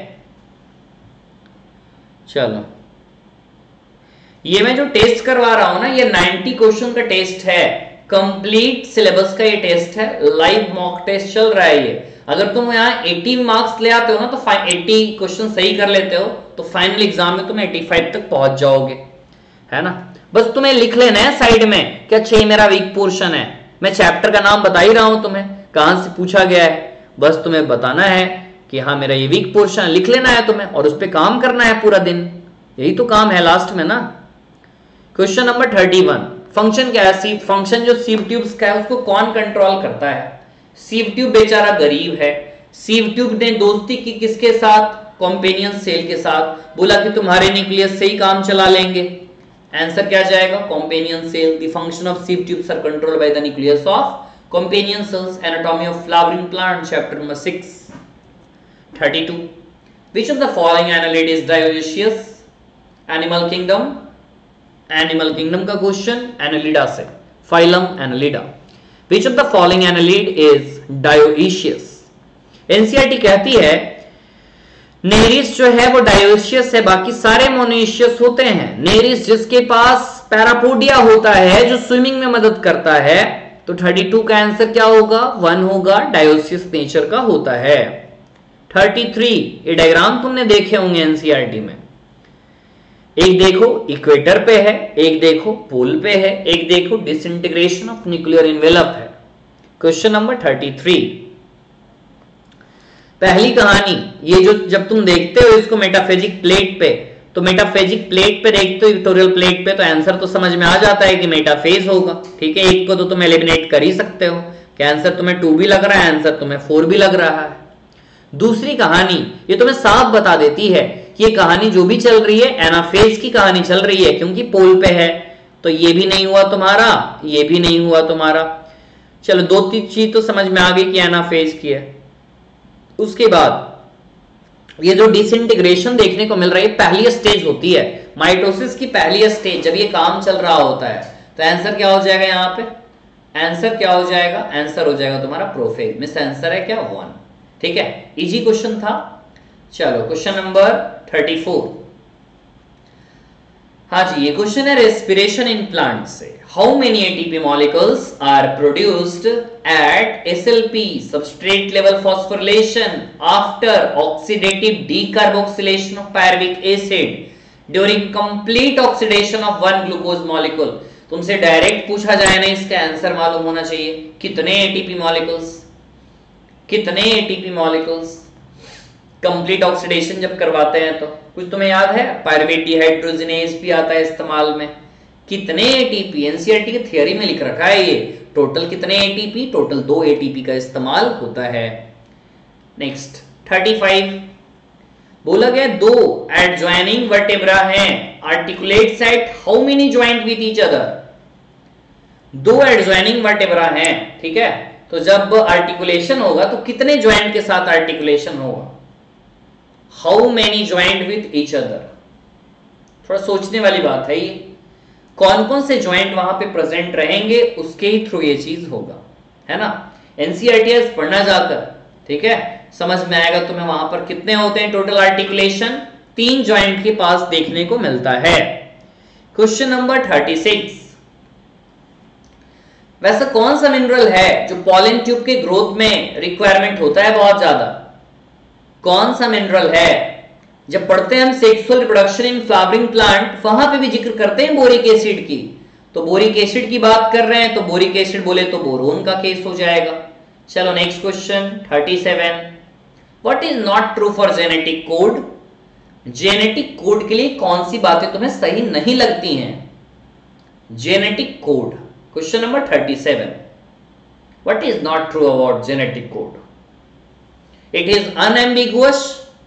चलो, ये मैं जो टेस्ट करवा रहा हूं ना, ये 90 क्वेश्चन का टेस्ट है, कंप्लीट सिलेबस का ये टेस्ट है, लाइव मॉक टेस्ट चल रहा है ये। अगर तुम यहाँ 80 मार्क्स ले आते हो ना, तो 80 क्वेश्चन सही कर लेते हो, तो फाइनल एग्जाम में तुम 85 तक पहुंच जाओगे, है ना। बस तुम्हें लिख लेना है साइड में कि अच्छा ये मेरा वीक पोर्शन है। मैं चैप्टर का नाम बता ही रहा हूं तुम्हें, कहां से पूछा गया है, बस तुम्हें बताना है कि हाँ मेरा ये वीक पोर्शन, लिख लेना है तुम्हें और उस पर काम करना है पूरा दिन, यही तो काम है लास्ट में ना। क्वेश्चन नंबर 31, फंक्शन क्या है? फंक्शन जो सीव ट्यूब्स का है उसको कौन कंट्रोल करता है? सीव ट्यूब बेचारा गरीब है, सीव ट्यूब ने दोस्ती की किसके साथ? कॉम्पेनियन सेल के साथ, बोला कि तुम्हारे न्यूक्लियस से ही काम चला लेंगे। आंसर क्या जाएगा? Companion cell. The function of sieve tubes are controlled by the nucleus of companion cells. Anatomy of flowering plant, chapter number 6। 32, which of the following annelid is dioecious? Animal kingdom, animal kingdom का question, Annelida से, phylum Annelida. Which of the following annelid is dioecious? NCERT कहती है Nereis जो है वो dioecious है, बाकी सारे मोनोइशियस होते हैं। नेरिस जिसके पास पैरापोडिया होता है जो स्विमिंग में मदद करता है, तो 32 का आंसर क्या होगा? 1 होगा, डायोसियस नेचर का होता है। 33, ये डायग्राम तुमने देखे होंगे एनसीईआरटी में, एक देखो इक्वेटर पे है, एक देखो पोल पे है, एक देखो डिसइंटीग्रेशन ऑफ न्यूक्लियर एनवेलप है। क्वेश्चन नंबर 33, पहली कहानी, ये जो जब तुम देखते हो इसको मेटाफेजिक प्लेट पे, तो मेटाफेजिक प्लेट पे देखते हो, इक्वेटोरियल प्लेट पे, तो आंसर तो समझ में आ जाता है कि मेटाफेज होगा, ठीक है। एक को तो तुम एलिमिनेट कर ही सकते हो कि आंसर तुम्हें 2 भी लग रहा है, आंसर तुम्हें 4 भी लग रहा है। दूसरी कहानी ये तुम्हें साफ बता देती है कि ये कहानी जो भी चल रही है एनाफेज की कहानी चल रही है, क्योंकि पोल पे है, तो ये भी नहीं हुआ तुम्हारा, ये भी नहीं हुआ तुम्हारा। चलो 2-3 चीज तो समझ में आ गई कि एनाफेज की है। उसके बाद ये जो डिसइंटीग्रेशन देखने को मिल रहा है, पहली स्टेज होती है माइटोसिस की, पहली स्टेज जब ये काम चल रहा होता है, तो आंसर क्या हो जाएगा यहाँ पे? आंसर क्या हो जाएगा? आंसर हो जाएगा तुम्हारा प्रोफेज। मिस आंसर है क्या? 1, ठीक है, इजी क्वेश्चन था। चलो क्वेश्चन नंबर 34, हाँ जी, ये क्वेश्चन है रेस्पिरेशन इन प्लांट से। How many ATP molecules are produced at SLP substrate level phosphorylation after oxidative decarboxylation of pyruvic acid during complete oxidation of 1 glucose molecule. तुमसे direct पूछा जाए ना, इसका आंसर मालूम होना चाहिए। कितने एटीपी मॉलिक्यूल्स, कितने एटीपी मॉलिक्यूल्स कंप्लीट ऑक्सीडेशन जब करवाते हैं तो? कुछ तुम्हें याद है? पायरुवेट डिहाइड्रोजिनेज भी आता है इस्तेमाल में। कितने एटीपी? एनसीईआरटी की थ्योरी में लिख रखा है ये। टोटल कितने एटीपी? टोटल 2 एटीपी का इस्तेमाल होता है। नेक्स्ट 35, बोला गया 2 एडजॉइनिंग वर्टेब्रा हैं, articulates at how many joint with each other? 2 adjoining vertebra हैं, ठीक है, तो जब आर्टिकुलेशन होगा तो कितने ज्वाइंट के साथ आर्टिकुलेशन होगा? How many joint with each other? थोड़ा सोचने वाली बात है ये। कौन कौन से ज्वाइंट वहां पे प्रेजेंट रहेंगे उसके ही थ्रू ये चीज होगा, है ना। एनसीईआरटी पढ़ना जाकर, ठीक है, समझ में आएगा तुम्हें वहां पर कितने होते हैं टोटल आर्टिकुलेशन, 3 ज्वाइंट के पास देखने को मिलता है। क्वेश्चन नंबर 36, वैसा कौन सा मिनरल है जो पॉलन ट्यूब के ग्रोथ में रिक्वायरमेंट होता है बहुत ज्यादा? कौन सा मिनरल है? जब पढ़ते हैं हम sexual reproduction in flowering plant, वहां पे भी जिक्र करते हैं बोरिक एसिड की। तो बोरिक एसिड की बात कर रहे हैं तो बोरिक एसिड बोले तो बोरोन का केस हो जाएगा। चलो next question 37, what is not true for genetic code? Genetic code के लिए कौन सी बातें तुम्हें सही नहीं लगती हैं? Genetic code, question number 37, what is not true about genetic code? It is unambiguous,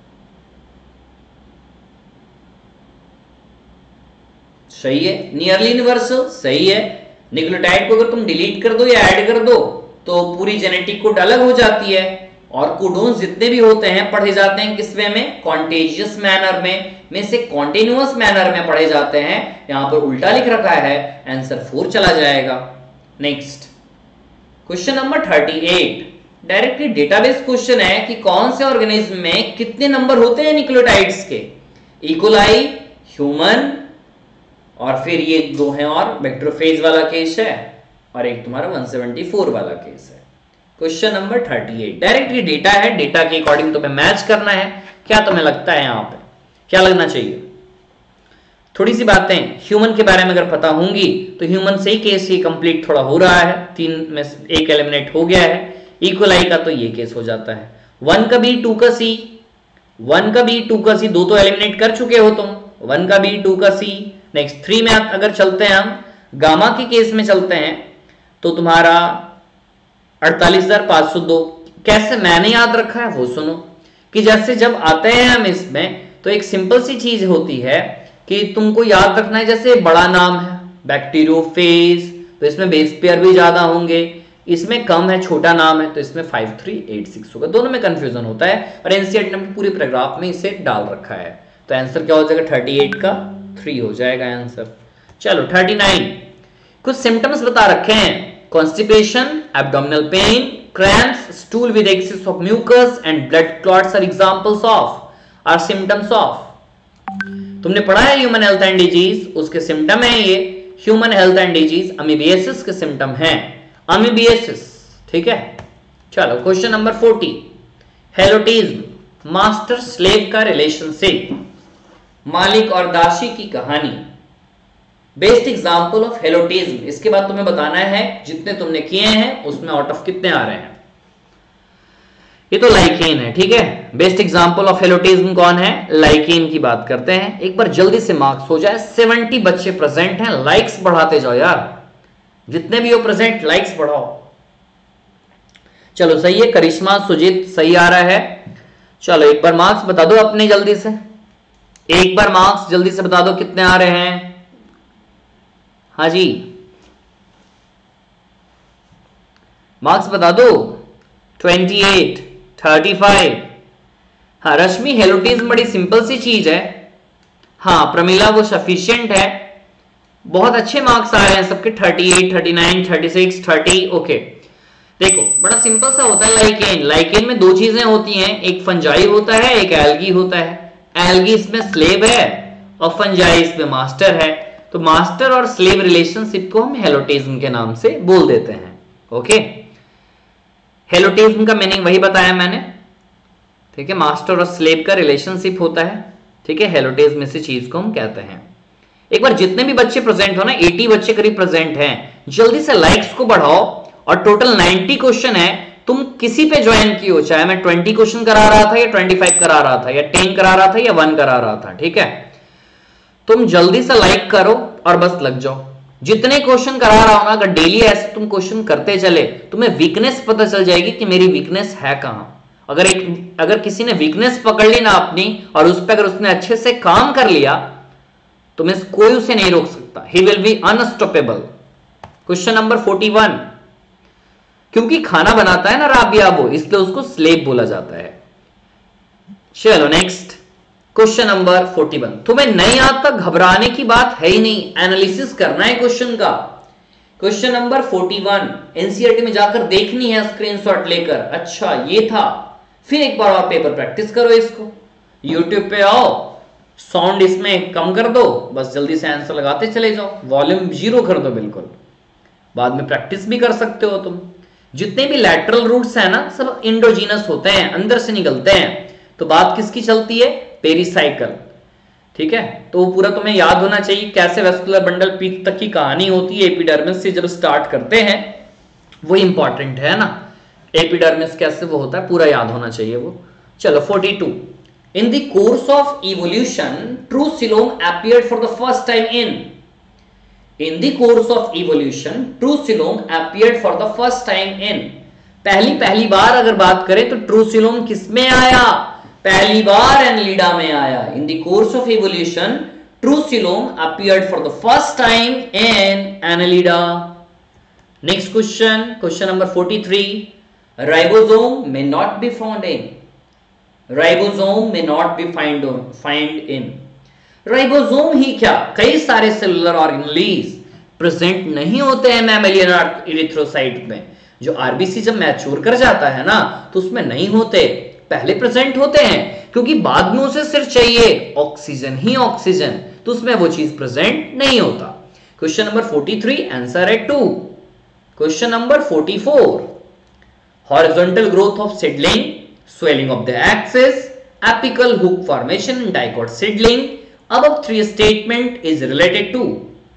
सही है। नियरली यूनिवर्सल, सही है। न्यूक्लियोटाइड को अगर तुम डिलीट कर दो या ऐड कर दो तो पूरी जेनेटिक कोड अलग हो जाती है। और कोडोन्स जितने भी होते हैं पढ़े जाते हैं किस वे में? कॉन्टेजियस मैनर में से कॉन्टिन्यूअस मैनर में पढ़े जाते हैं। यहां पर उल्टा लिख रखा है, आंसर 4 चला जाएगा। Next question number 38, directly database question है कि कौन से ऑर्गेनिज्म में कितने नंबर होते हैं न्यूक्लियोटाइड्स के? इकोलाई, ह्यूमन, और फिर ये 2 हैं और बैक्टीरियोफेज वाला केस है, और एक तुम्हारा 174 वाला केस है। क्वेश्चन नंबर 38, डायरेक्टली डेटा है, डेटा के अकॉर्डिंग तुम्हें मैच करना है। क्या तुम्हें लगता है यहां पे क्या लगना चाहिए? थोड़ी सी बातें ह्यूमन के बारे में अगर पता होंगी तो ह्यूमन से ही केस ये कंप्लीट थोड़ा हो रहा है, 3 में 1 एलिमिनेट हो गया है। इकोलाई का तो ये केस हो जाता है। 1 का बी 2 का सी, 1 का बी 2 का सी, 2 तो एलिमिनेट कर चुके हो तुम, 1 का बी 2 का सी। नेक्स्ट 3 में अगर चलते हैं हम, गामा के केस में चलते हैं तो तुम्हारा 48,502। कैसे मैंने याद रखा है वो सुनो, कि जैसे जब आते हैं हम इसमें तो एक सिंपल सी चीज होती है कि तुमको याद रखना है, जैसे बड़ा नाम है बैक्टीरियोफेज तो इसमें बेस पेयर भी ज्यादा होंगे, इसमें कम है, छोटा नाम है तो इसमें 5386 होगा। दोनों में कंफ्यूजन होता है और एनसीईआरटी ने पूरे पैराग्राफ में इसे डाल रखा है। तो आंसर क्या हो जाएगा? 38 का 3 हो जाएगा आंसर। चलो 39, कुछ सिम्टम्स बता रखे हैं, constipation, abdominal pain, cramps, stool with excess of mucus and blood clots are examples of, are symptoms of. तुमने पढ़ा है ह्यूमन हेल्थ एंड डिजीज, उसके सिम्टम है ये। Human health and disease amoebiasis के सिम्टम है, अमीबियासिस, ठीक है। चलो question number 40, helotism, master slave का रिलेशनशिप, मालिक और दासी की कहानी, बेस्ट एग्जांपल ऑफ हेलोटिज्म। इसके बाद तुम्हें बताना है जितने तुमने किए हैं उसमें आउट ऑफ कितने आ रहे हैं। ये तो लाइकेन है, ठीक है। बेस्ट एग्जांपल ऑफ हेलोटिज्म कौन है? लाइकेन की बात करते हैं। एक बार जल्दी से मार्क्स हो जाए, 70 बच्चे प्रेजेंट हैं, लाइक्स बढ़ाते जाओ यार, जितने भी हो प्रेजेंट लाइक्स बढ़ाओ। चलो सही है, करिश्मा सुजीत सही आ रहा है। चलो एक बार मार्क्स बता दो अपने जल्दी से, एक बार मार्क्स जल्दी से बता दो कितने आ रहे हैं। हाँ जी मार्क्स बता दो, 28, 35। हाँ रश्मि, हेलोटिज्म बड़ी सिंपल सी चीज है। हाँ प्रमिला वो सफिशिएंट है, बहुत अच्छे मार्क्स आ रहे हैं सबके, 38, 39, 36, 30। ओके देखो बड़ा सिंपल सा होता है लाइकेन। लाइकेन में 2 चीजें होती हैं, एक फंजाई होता है, एक एल्गी होता है। एल्गी इसमें स्लेव है और फंजाई इसमें मास्टर है। तो मास्टर और स्लेव रिलेशनशिप को हम हेलोटिज्म के नाम से बोल देते हैं। ओके हेलोटिज्म का मीनिंग वही बताया मैंने, ठीक है, मास्टर और स्लेव का रिलेशनशिप होता है, ठीक है। हेलोटिज्म इसी चीज को हम कहते हैं। एक बार जितने भी बच्चे प्रेजेंट हो ना, 80 बच्चे करीब प्रेजेंट हैं, जल्दी से लाइक्स को बढ़ाओ। और टोटल 90 क्वेश्चन है, तुम किसी पे ज्वाइन की हो, चाहे मैं 20 क्वेश्चन करा रहा था या 25 करा रहा था या 10 करा रहा था या 1 करा रहा था, ठीक है। तुम जल्दी से लाइक करो और बस लग जाओ। जितने क्वेश्चन करा रहा हूं ना, अगर डेली ऐसे तुम क्वेश्चन करते चले, तुम्हें वीकनेस पता चल जाएगी कि मेरी वीकनेस है कहां। अगर किसी ने वीकनेस पकड़ ली ना अपनी और उस पर अगर उसने अच्छे से काम कर लिया, तुम्हें कोई उसे नहीं रोक सकता। He will be unstoppable. Question number 41, क्योंकि खाना बनाता है ना राबिया वो, इसलिए उसको स्लेव बोला जाता है। चलो नेक्स्ट क्वेश्चन नंबर 41। तुम्हें नहीं आता घबराने की बात है ही नहीं, एनालिसिस करना है क्वेश्चन का। क्वेश्चन नंबर 41 एनसीईआरटी में जाकर देखनी है स्क्रीनशॉट लेकर, अच्छा ये था, फिर एक बार और पेपर प्रैक्टिस करो इसको। यूट्यूब पे आओ, साउंड इसमें कम कर दो, बस जल्दी से आंसर लगाते चले जाओ, वॉल्यूम 0 कर दो बिल्कुल, बाद में प्रैक्टिस भी कर सकते हो तुम। जितने भी लैटरल रूट्स हैं ना, सब इंडोजीनस होते हैं, अंदर से निकलते हैं। तो बात किसकी चलती है? पेरिसाइकल, ठीक है। तो पूरा तुम्हें याद होना चाहिए कैसे वेस्कुलर बंडल पीक तक की कहानी होती है, एपिडर्मिस से जब स्टार्ट करते हैं, वो इंपॉर्टेंट है ना। एपिडर्मिस कैसे वो होता है पूरा याद होना चाहिए वो। चलो 42। In the course of evolution true coelom appeared for the first time in the course of evolution true coelom appeared for the first time in. पहली बार अगर बात करें तो ट्रू सिलोम किसमें आया? पहली बार एनलिडा में आया। In the course of evolution true coelom appeared for the first time in Annelida. Next question, question number 43। Ribosome may not be found in, ribosome may not be find in। Ribosome ही क्या, कई सारे cellular organelles present नहीं होते हैं mammalian erythrocyte में। जो RBC जब मैच्योर कर जाता है ना, तो उसमें नहीं होते, पहले प्रेजेंट होते हैं, क्योंकि बाद में उसे सिर्फ चाहिए ऑक्सीजन ही ऑक्सीजन, तो उसमें वो चीज प्रेजेंट नहीं होता। क्वेश्चन नंबर 43 आंसर है 2। Question number 44। Horizontal growth of seedling, swelling of the axis, apical hook formation in dicot seedling, above 3 statement is related to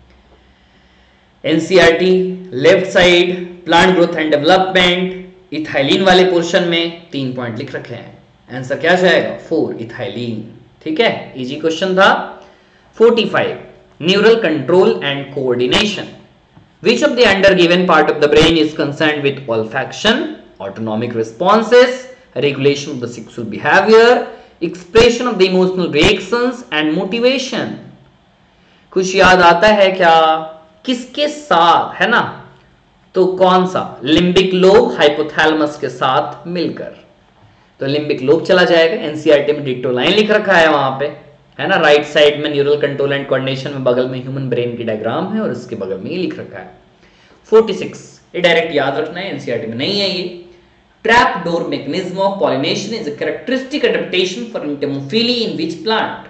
NCERT left side plant growth and development. Ethylene वाले portion में 3 point लिख रखे हैं, answer क्या जाएगा? 4 ethylene, ठीक है, easy question था। 45 neural control and coordination. Which of the under given part of the brain is concerned with olfaction, autonomic responses, regulation of the sexual behavior, expression of the emotional reactions and motivation? कुछ याद आता है क्या? किसके साथ है ना? तो कौन सा? लिम्बिक लोब हाइपोथैलेमस के साथ मिलकर, तो लिम्बिक लोब चला जाएगा। एनसीईआरटी में डिक्टो लाइन लिख रखा है वहां पे, है ना, राइट साइड में न्यूरल कंट्रोल एंड कोऑर्डिनेशन में बगल में ह्यूमन ब्रेन की डायग्राम है और इसके बगल में ये लिख रखा है। 46 ये डायरेक्ट याद रखना है, एनसीईआरटी में नहीं है ये। Trap door mechanism of pollination is a characteristic adaptation for entomophily in which plant.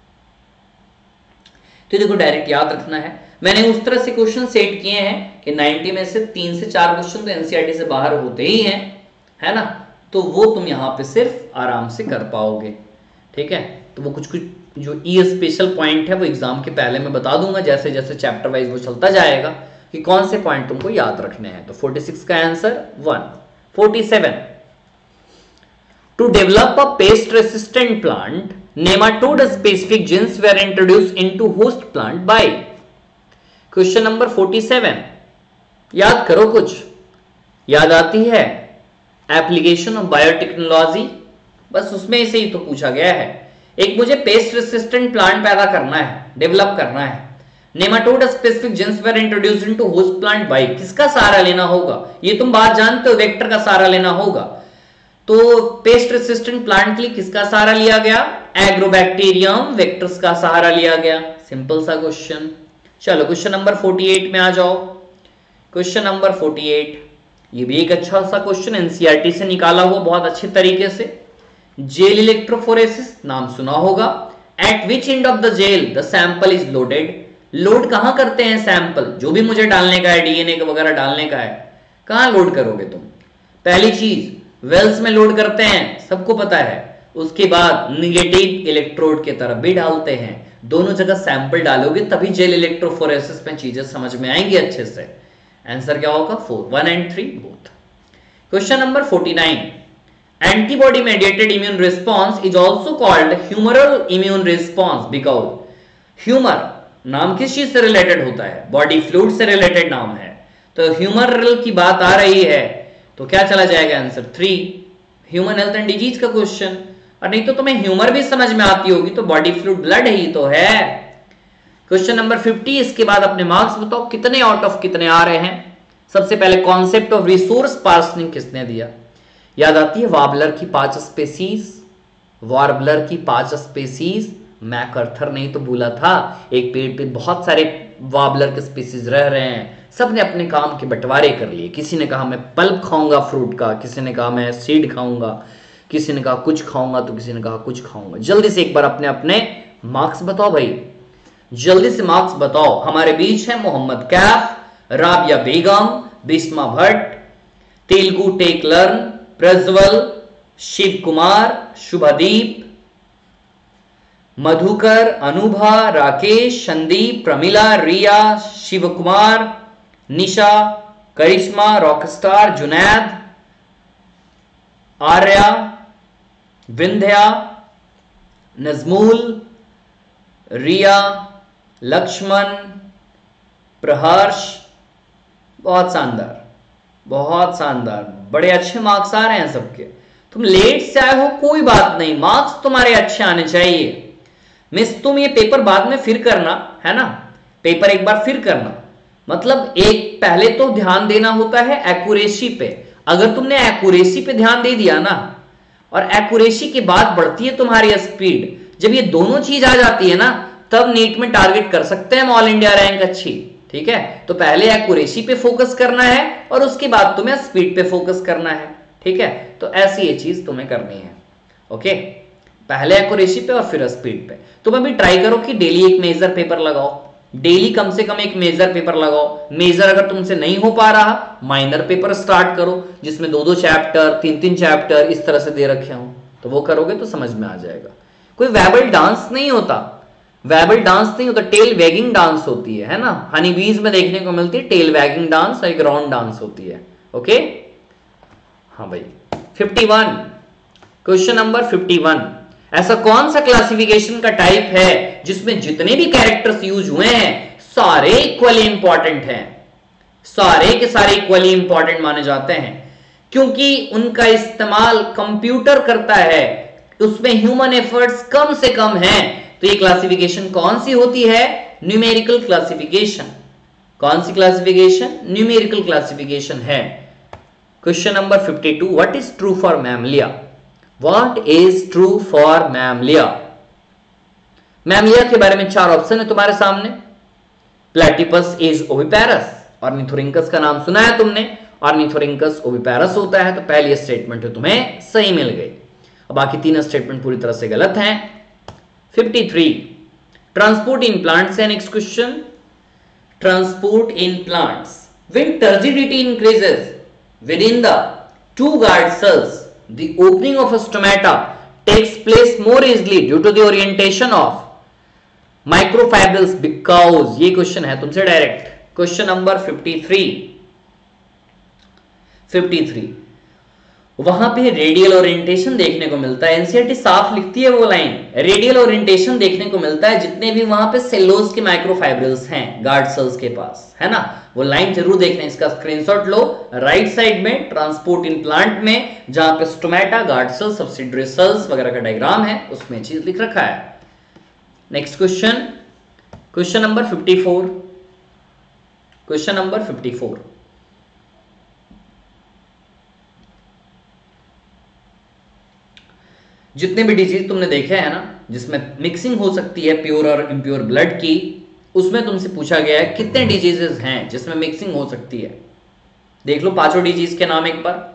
तो देखो डायरेक्ट याद रखना है, मैंने उस तरह से क्वेश्चन सेट किए हैं कि 90 में से 3 से 4 क्वेश्चन तो एनसीईआरटी से बाहर होते ही हैं, है ना, तो वो तुम यहां पे सिर्फ आराम से कर पाओगे, ठीक है। तो वो कुछ जो ई स्पेशल पॉइंट है वो एग्जाम के पहले मैं बता दूंगा, जैसे जैसे चैप्टर वाइज वो चलता जाएगा कि कौन से पॉइंट तुमको याद रखने हैं। तो 46 का answer 1। 47 to develop a pest resistant plant, nematode specific genes were introduced into host plant by. Question number 47 याद करो, कुछ याद आती है? एप्लीकेशन ऑफ बायोटेक्नोलॉजी, बस उसमें से ही तो पूछा गया है। एक मुझे पेस्ट रेसिस्टेंट प्लांट पैदा करना है, डेवलप करना है। Nematode specific genes were introduced into host plant by, किसका सहारा लेना होगा? ये तुम बात जानते हो, वेक्टर का सहारा लेना होगा। तो पेस्ट रेसिस्टेंट प्लांट के लिए किसका सहारा लिया गया? एग्रोबैक्टीरियम वेक्टर्स का सहारा लिया गया। सिंपल सा क्वेश्चन। चलो क्वेश्चन नंबर 48 में आ जाओ। क्वेश्चन नंबर 48 ये भी एक अच्छा सा क्वेश्चन एनसीईआरटी से निकाला हुआ बहुत अच्छे तरीके से। जेल इलेक्ट्रोफोरेसिस नाम सुना होगा। At which end of the gel the sample is loaded, load कहां करते हैं सैंपल? जो भी मुझे डालने का है, डीएनए का वगैरह डालने का है, कहां लोड करोगे तुम? पहली चीज वेल्स में लोड करते हैं, सबको पता है। उसके बाद निगेटिव इलेक्ट्रोड की तरफ भी डालते हैं, दोनों जगह सैंपल डालोगे तभी जेल इलेक्ट्रोफोरेसिस में चीजें समझ में आएंगी अच्छे से। आंसर क्या होगा? 4, 1 and 3 both. Question number 49 antibody mediated immune response is also called humoral immune response because humour नाम किस चीज से रिलेटेड होता है? बॉडी फ्लूइड से रिलेटेड नाम है। तो ह्यूमरल की बात आ रही है तो क्या चला जाएगा? Answer 3 human health and disease का क्वेश्चन। और नहीं तो तुम्हें ह्यूमर भी समझ में आती होगी तो बॉडी फ्लूइड ब्लड ही तो है। क्वेश्चन नंबर 50 इसके बाद अपने मार्क्स बताओ कितने आउट ऑफ कितने आ रहे हैं। सबसे पहले कॉन्सेप्ट ऑफ रिसोर्स पार्सनिंग किसने दिया? याद आती है वाबलर की 5 स्पेसीज, वार्बलर की 5 स्पीसीज, मैकआर्थर ने तो बोला था एक पेड़ पे बहुत सारे वार्बलर के स्पीसीज रह रहे हैं, सबने अपने काम के बंटवारे कर लिए। किसी ने कहा मैं पल्प खाऊंगा फ्रूट का, किसी ने कहा मैं सीड खाऊंगा, किसी ने कहा कुछ खाऊंगा, तो किसी ने कहा कुछ खाऊंगा। जल्दी से एक बार अपने अपने मार्क्स बताओ भाई, जल्दी से मार्क्स बताओ। हमारे बीच है Mohammad Kaif, Rabia Begum, Bisma Bhatt, Telugu tech learn, Prajwal, Shiv Kumar, Shubhdeep, Madhukar, Anubha, Rakesh, Sandeep, Pramila, Riya, Shiv Kumar, Nisha, Karishma, rockstar, Junaid, Arya, Vindhya, Najmul, Riya, Laxman, Praharsh. बहुत शानदार, बहुत शानदार, बड़े अच्छे मार्क्स आ रहे हैं सबके। तुम लेट से आए हो कोई बात नहीं, मार्क्स तुम्हारे अच्छे आने चाहिए। मिस तुम ये पेपर बाद में फिर करना है ना, पेपर एक बार फिर करना, मतलब एक पहले तो ध्यान देना होता है एक्यूरेसी पे। अगर तुमने एक्यूरेसी पे ध्यान दे दिया ना, और एक्यूरेसी के बाद बढ़ती है तुम्हारी स्पीड, जब ये दोनों चीज आ जाती है ना, तब नीट में टारगेट कर सकते हैं ऑल इंडिया रैंक अच्छी। ठीक है, तो पहले एक्यूरेसी पे फोकस करना है और उसके बाद तुम्हें स्पीड पे फोकस करना है। ठीक है, तो ऐसी ये चीज तुम्हें करनी है। ओके, पहले एक्यूरेसी पे और फिर स्पीड पे। तुम अभी ट्राई करो कि डेली एक मेजर पेपर लगाओ, डेली कम से कम एक मेजर पेपर लगाओ। मेजर अगर तुमसे नहीं हो पा रहा, माइनर पेपर स्टार्ट करो जिसमें 2-2 चैप्टर, 3-3 चैप्टर इस तरह से दे रखे हों, तो वो करोगे तो समझ में आ जाएगा। कोई वेबल डांस नहीं होता, वेबल डांस नहीं होता, टेल वैगिंग डांस होती है ना। हनी बीज में देखने को मिलती है टेल वैगिंग डांस और एक राउंड डांस होती है। ओके, हाँ भाई। 51, क्वेश्चन नंबर 51, ऐसा कौन सा क्लासिफिकेशन का टाइप है जिसमें जितने भी कैरेक्टर्स यूज हुए हैं सारे इक्वली इंपॉर्टेंट हैं, सारे के सारे इक्वली इंपॉर्टेंट माने जाते हैं, क्योंकि उनका इस्तेमाल कंप्यूटर करता है, उसमें ह्यूमन एफर्ट्स कम से कम हैं। तो ये क्लासिफिकेशन कौन सी होती है? Numerical classification. कौन सी क्लासिफिकेशन? न्यूमेरिकल क्लासिफिकेशन है। Question number 52, what is true for Mammalia? What is true for Mammalia? Mammalia के बारे में 4 ऑप्शन है तुम्हारे सामने। प्लेटिपस इज ओविपेरस, ऑर्निथोरिंकस का नाम सुना है तुमने, ऑर्निथोरिंकस ओविपेरस होता है, तो पहली स्टेटमेंट तुम्हें सही मिल गई। अब बाकी 3 स्टेटमेंट पूरी तरह से गलत हैं। 53, ट्रांसपोर्ट इन प्लांट्स है next question. Transport in plants, when turgidity increases within the 2 guard cells, the opening of a stomata takes place more easily due to the orientation of microfibrils because, ये question है तुमसे direct. Question number 53, वहां पे radial orientation देखने को मिलता है। NCERT साफ लिखती है वो लाइन, रेडियल ओरिएंटेशन देखने को मिलता है जितने भी वहां पे सेलोज के माइक्रोफाइब्रिल्स हैं गार्ड सेल्स के पास, है ना। वो लाइन जरूर देखना, इसका स्क्रीनशॉट लो। राइट साइड में ट्रांसपोर्ट इन प्लांट में जहां पे stomata, guard cells, subsidiary cells वगैरह का डायग्राम है, उसमें चीज लिख रखा है। Next question, question number 54, question number 54, जितने भी डिजीज तुमने देखे हैं ना जिसमें मिक्सिंग हो सकती है प्योर और इम्प्योर ब्लड की, उसमें तुमसे पूछा गया है कितने डिजीजेस हैं जिसमें मिक्सिंग हो सकती है। देख लो 5 डिजीज के नाम एक बार।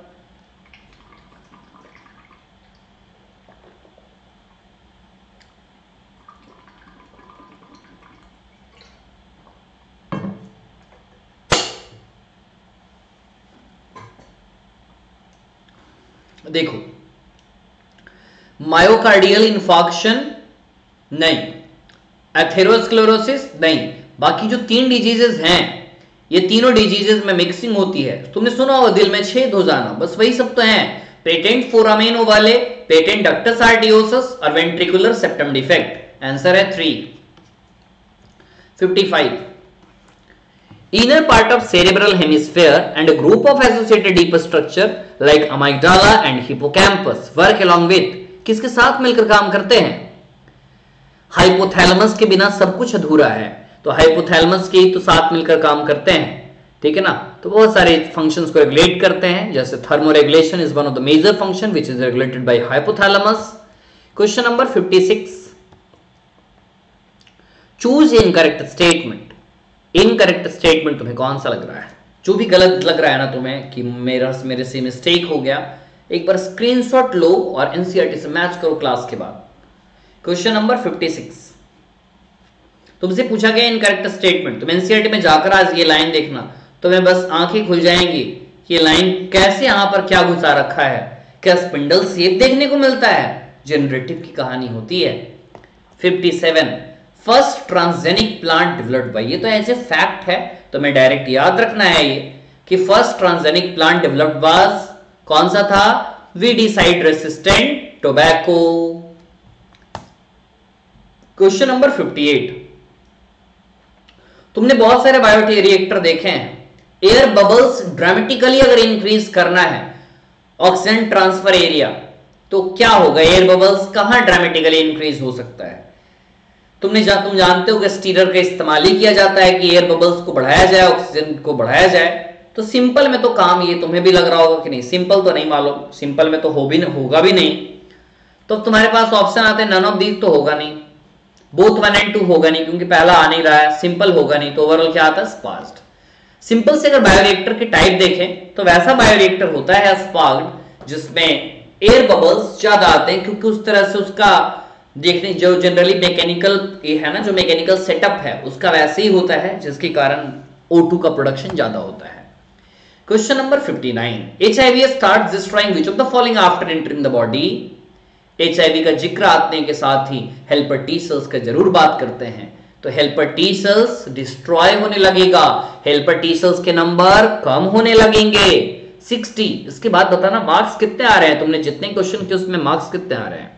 देखो, मायोकार्डियल इंफार्क्शन नहीं, एथेरोस्क्लेरोसिस नहीं, बाकी जो 3 डिजीजेस हैं ये तीनों डिजीजेस में मिक्सिंग होती है। तुमने सुना होगा दिल में छेद हो जाना, बस वही सब तो हैं। Patent foramen ovale, patent ductus arteriosus और वेंट्रिकुलर सेप्टम डिफेक्ट। आंसर है 3। 55, inner part of cerebral hemisphere and a group of associated deep structure like amygdala and hippocampus work along with, किसके साथ मिलकर काम करते हैं? हाइपोथैलेमस के बिना सब कुछ अधूरा है, तो हाइपोथैलेमस के ही तो साथ मिलकर काम करते हैं, ठीक है ना। तो बहुत सारे फंक्शंस को रेगुलेट करते हैं, जैसे thermoregulation is one of the major function which is regulated by hypothalamus. Question number 56, choose incorrect statement. Incorrect statement तुम्हें कौन सा लग रहा है? जो भी गलत लग रहा है ना तुम्हें कि मेरे से मिस्टेक हो गया, एक बार स्क्रीनशॉट लो और एनसीईआरटी से मैच करो क्लास के बाद। क्वेश्चन नंबर 56, तुमसे पूछा गया इनकरेक्ट स्टेटमेंट। तुम एनसीईआरटी में जाकर आज ये लाइन देखना, तुम्हें बस आंखें खुल जाएंगी कि ये लाइन कैसे, यहां पर क्या घुसा रखा है। क्या स्पिंडल शेप देखने को मिलता है? जनरेटिव की कहानी होती है। 57, first transgenic plant developed by, ये तो ऐसे फैक्ट है तो मैं डायरेक्ट याद रखना है ये कि first transgenic plant developed was, कौन सा था? Weedicide resistant tobacco. Question number 58, तुमने बहुत सारे बायोरिएक्टर देखे हैं। एयर बबल्स ड्रामेटिकली अगर इंक्रीज करना है ऑक्सीजन ट्रांसफर एरिया तो क्या होगा? एयर बबल्स कहां ड्रामेटिकली इंक्रीज हो सकता है? तुम जानते हो कि स्टीरर का इस्तेमाल ही किया जाता है कि एयर बबल्स को बढ़ाया जाए, ऑक्सीजन को बढ़ाया जाए। तो सिंपल में तो काम ये तुम्हें भी लग रहा होगा कि नहीं, सिंपल तो नहीं मालूम, सिंपल में तो होगा भी नहीं। तो तुम्हारे पास ऑप्शन आते हैं नन ऑफ दीज तो होगा नहीं, बोथ 1 and 2 होगा नहीं क्योंकि पहला आ नहीं रहा है, सिंपल होगा नहीं, तो ओवरऑल क्या आता है? स्पार्क्ड। सिंपल से अगर बायोरिएक्टर की टाइप देखें तो वैसा बायोरिएक्टर होता है स्पार्क्ड जिसमें एयर बबल्स ज्यादा आते हैं, क्योंकि उस तरह से उसका देखने जो जनरली मैकेनिकल है ना, जो मैकेनिकल सेटअप है उसका वैसे ही होता है, जिसके कारण O2 का प्रोडक्शन ज्यादा होता है। Question number 59, HIV starts destroying which of the following after entering the body. HIV का जिक्र आने के साथ ही हेल्पर टी सेल्स का जरूर बात करते हैं, तो हेल्पर टी सेल्स डिस्ट्रॉय होने लगेगा, हेल्पर टी सेल्स के नंबर कम होने लगेंगे। 60, इसके बाद बताना मार्क्स कितने आ रहे हैं, तुमने जितने क्वेश्चन किए उसमें मार्क्स कितने आ रहे हैं।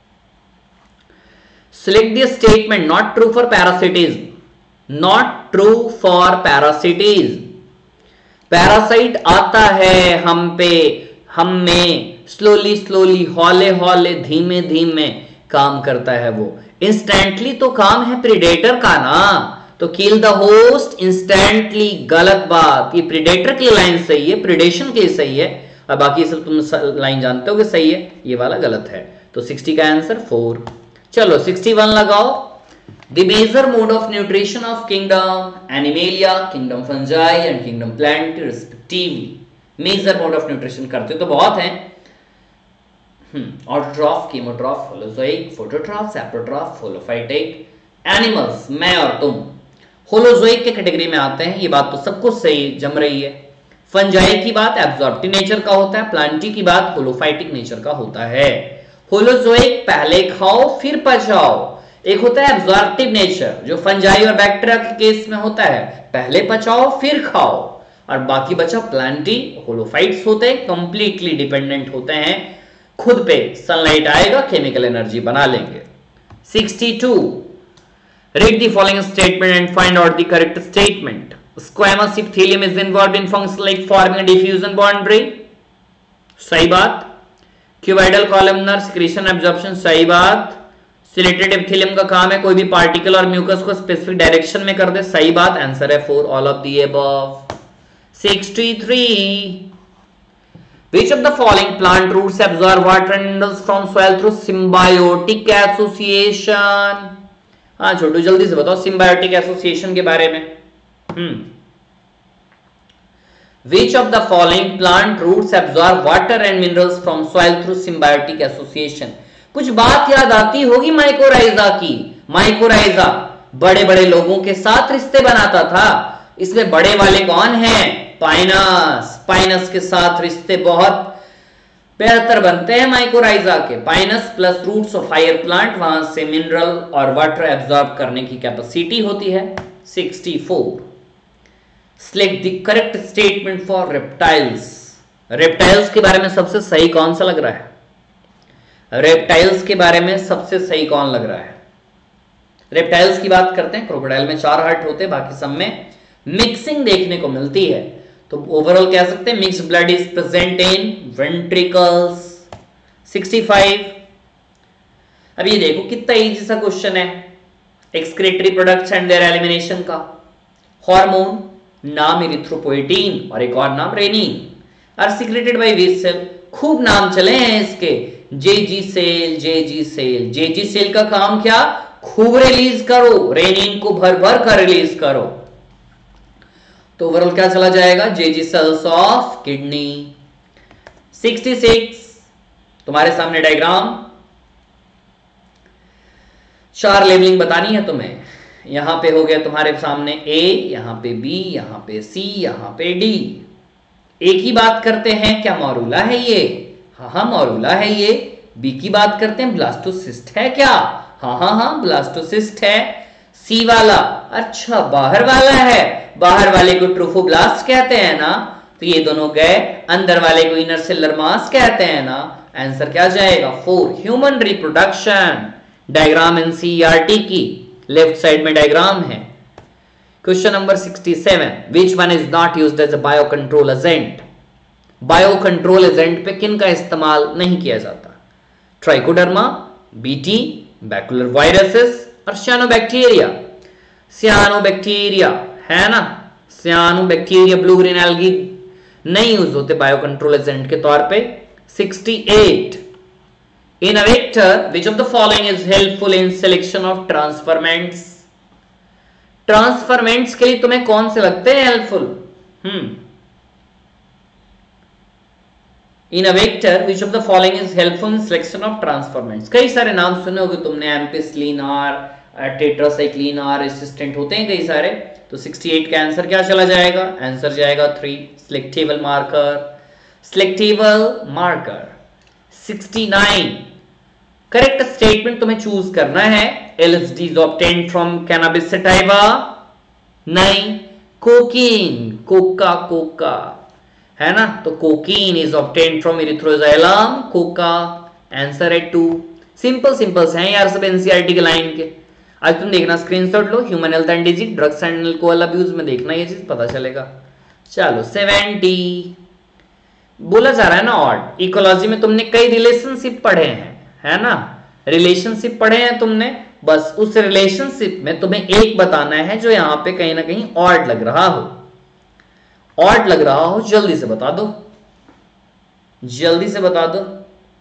Select the statement not true for parasitism. Not true for parasitism. Parasite आता है हम पे, हम में स्लोली हौले धीमे धीमे काम करता है वो। इंस्टेंटली तो काम है प्रीडेटर का ना, तो किल द होस्ट इंस्टेंटली, गलत बात। ये प्रीडेटर की लाइन सही है, प्रीडेशन के लिए सही है, और बाकी सब तुम लाइन जानते हो कि सही है, ये वाला गलत है। तो 60 का आंसर 4। चलो 61 लगाओ। The major mode of nutrition of kingdom Animalia, kingdom Fungi and kingdom plant respectively. Major mode of nutrition करते तो बहुत हैं, autotroph, chemotroph, holozoic, phototroph, saprotroph, holophytic. Animals, मैं और तुम होलोजोइक के कैटेगरी में आते हैं, ये बात तो सबको सही जम रही है। फंजाई की बात एब्जॉर्प्टिव नेचर का होता है, प्लांटी की बात होलोफाइटिक नेचर का होता है। होलोजोइक पहले खाओ फिर पचाओ, एक होता है एब्जॉर्प्टिव नेचर जो फंजाई और बैक्टीरिया के केस में होता है, पहले पचाओ फिर खाओ, और बाकी बचा प्लांटी। होलोफाइट्स होते हैं कंप्लीटली डिपेंडेंट होते हैं खुद पे, सनलाइट आएगा केमिकल एनर्जी बना लेंगे। 62, read the following statement and find out the correct statement. Squamous epithelium is involved in functions like forming a diffusion boundary, सही बात। क्यूबाइडल कॉलमनर सिक्रीशन एब्जॉर्प्शन, सही बात। सिलेटेड एपिथेलियम का काम है कोई भी पार्टिकल और म्यूकस को स्पेसिफिक डायरेक्शन में कर दे, सही बात। आंसर है 4, all of the above. 63, which of the following plant roots absorb water and minerals from soil through symbiotic association? हाँ छोटू जल्दी से बताओ सिम्बायोटिक एसोसिएशन के बारे में। Which of the following plant roots absorb water and minerals from soil through symbiotic association? कुछ बात याद आती होगी माइकोराइजा की। माइकोराइजा बड़े बड़े लोगों के साथ रिश्ते बनाता था, इसमें बड़े वाले कौन हैं? पाइनस। पाइनस के साथ रिश्ते बहुत बेहतर बनते हैं माइकोराइजा के। Pinus plus roots of higher plant, वहां से मिनरल और वाटर एब्जॉर्ब करने की कैपेसिटी होती है। 64, select the correct statement for reptiles. Reptiles के बारे में सबसे सही कौन सा लग रहा है? रेप्टाइल्स के बारे में सबसे सही कौन लग रहा है? रेप्टाइल्स की बात करते हैं, क्रोकोडाइल में 4 हार्ट होते हैं, बाकी सब में मिक्सिंग देखने को मिलती है, तो ओवरऑल कह सकते हैं mix blood is present in ventricles. 65, अब ये देखो कितना इजी सा क्वेश्चन है, excretory products and their elimination का। हार्मोन नाम इरिथ्रोपोएटिन और एक और नाम renin are secreted by which cell, खूब नाम चले हैं इसके। JG cell, JG cell, JG cell का काम क्या? खूब रिलीज करो, रेनिन को भर भर कर रिलीज करो। तो ओवरऑल क्या चला जाएगा? जेजी सेल्स ऑफ किडनी। 66 तुम्हारे सामने डायग्राम, 4 लेबलिंग बतानी है तुम्हें। यहां पे हो गया तुम्हारे सामने ए, यहां पे बी, यहां पे सी, यहां पे डी। ए की बात करते हैं, क्या मॉरूला है ये? हाँ मॉरूला है ये। बी की बात करते हैं, ब्लास्टोसिस्ट है क्या? हाँ ब्लास्टोसिस्ट है। सी वाला, अच्छा बाहर वाला है, बाहर वाले को ट्रोफोब्लास्ट कहते हैं ना, तो ये दोनों गए। अंदर वाले को इनर सेलुलर मास कहते हैं ना। आंसर क्या जाएगा? 4, ह्यूमन रिप्रोडक्शन। डायग्राम एनसीईआरटी की लेफ्ट साइड में डायग्राम है। Question number 67, which one is not used as a bio control agent? Bio control agent पे किन का इस्तेमाल नहीं किया जाता? ट्राइकोडर्मा, बीटी, बैकुलर वायरसेस और सियानोबैक्टीरिया। सियानोबैक्टीरिया है ना, सियानोबैक्टीरिया ब्लू ग्रीन एल्गी नहीं यूज होते बायो कंट्रोल एजेंट के तौर पे। 68, in a vector which of the following is helpful in selection of transformants? Transformants के लिए तुम्हें कौन से लगते हैं helpful? In a vector which of the following is helpful in selection of transformants. कई सारे नाम सुने होंगे तुमने, ampicillin R, tetracycline R, resistant होते हैं कई सारे। तो 68 का आंसर क्या चला जाएगा? आंसर जाएगा 3, selectable marker. Selectable marker. 69, correct statement तुम्हें चूज करना है। LSD is obtained from Cannabis sativa. नहीं, कोकीन, कोका कोका है ना, तो cocaine is obtained from Erythroxylum coca. Answer है 2। सिंपल हैं यार सब एनसीईआरटी के लाइन के। आज तुम देखना, स्क्रीनशॉट लो, human health and disease, drugs and alcohol abuse में देखना, ये चीज पता चलेगा। चलो 70, बोला जा रहा है ना ऑड। इकोलॉजी में तुमने कई रिलेशनशिप पढ़े हैं, है ना, रिलेशनशिप पढ़े हैं तुमने, बस उस रिलेशनशिप में तुम्हें एक बताना है जो यहां पे कहीं ना कहीं ऑड लग रहा हो। ऑड लग रहा हो, जल्दी से बता दो, जल्दी से बता दो।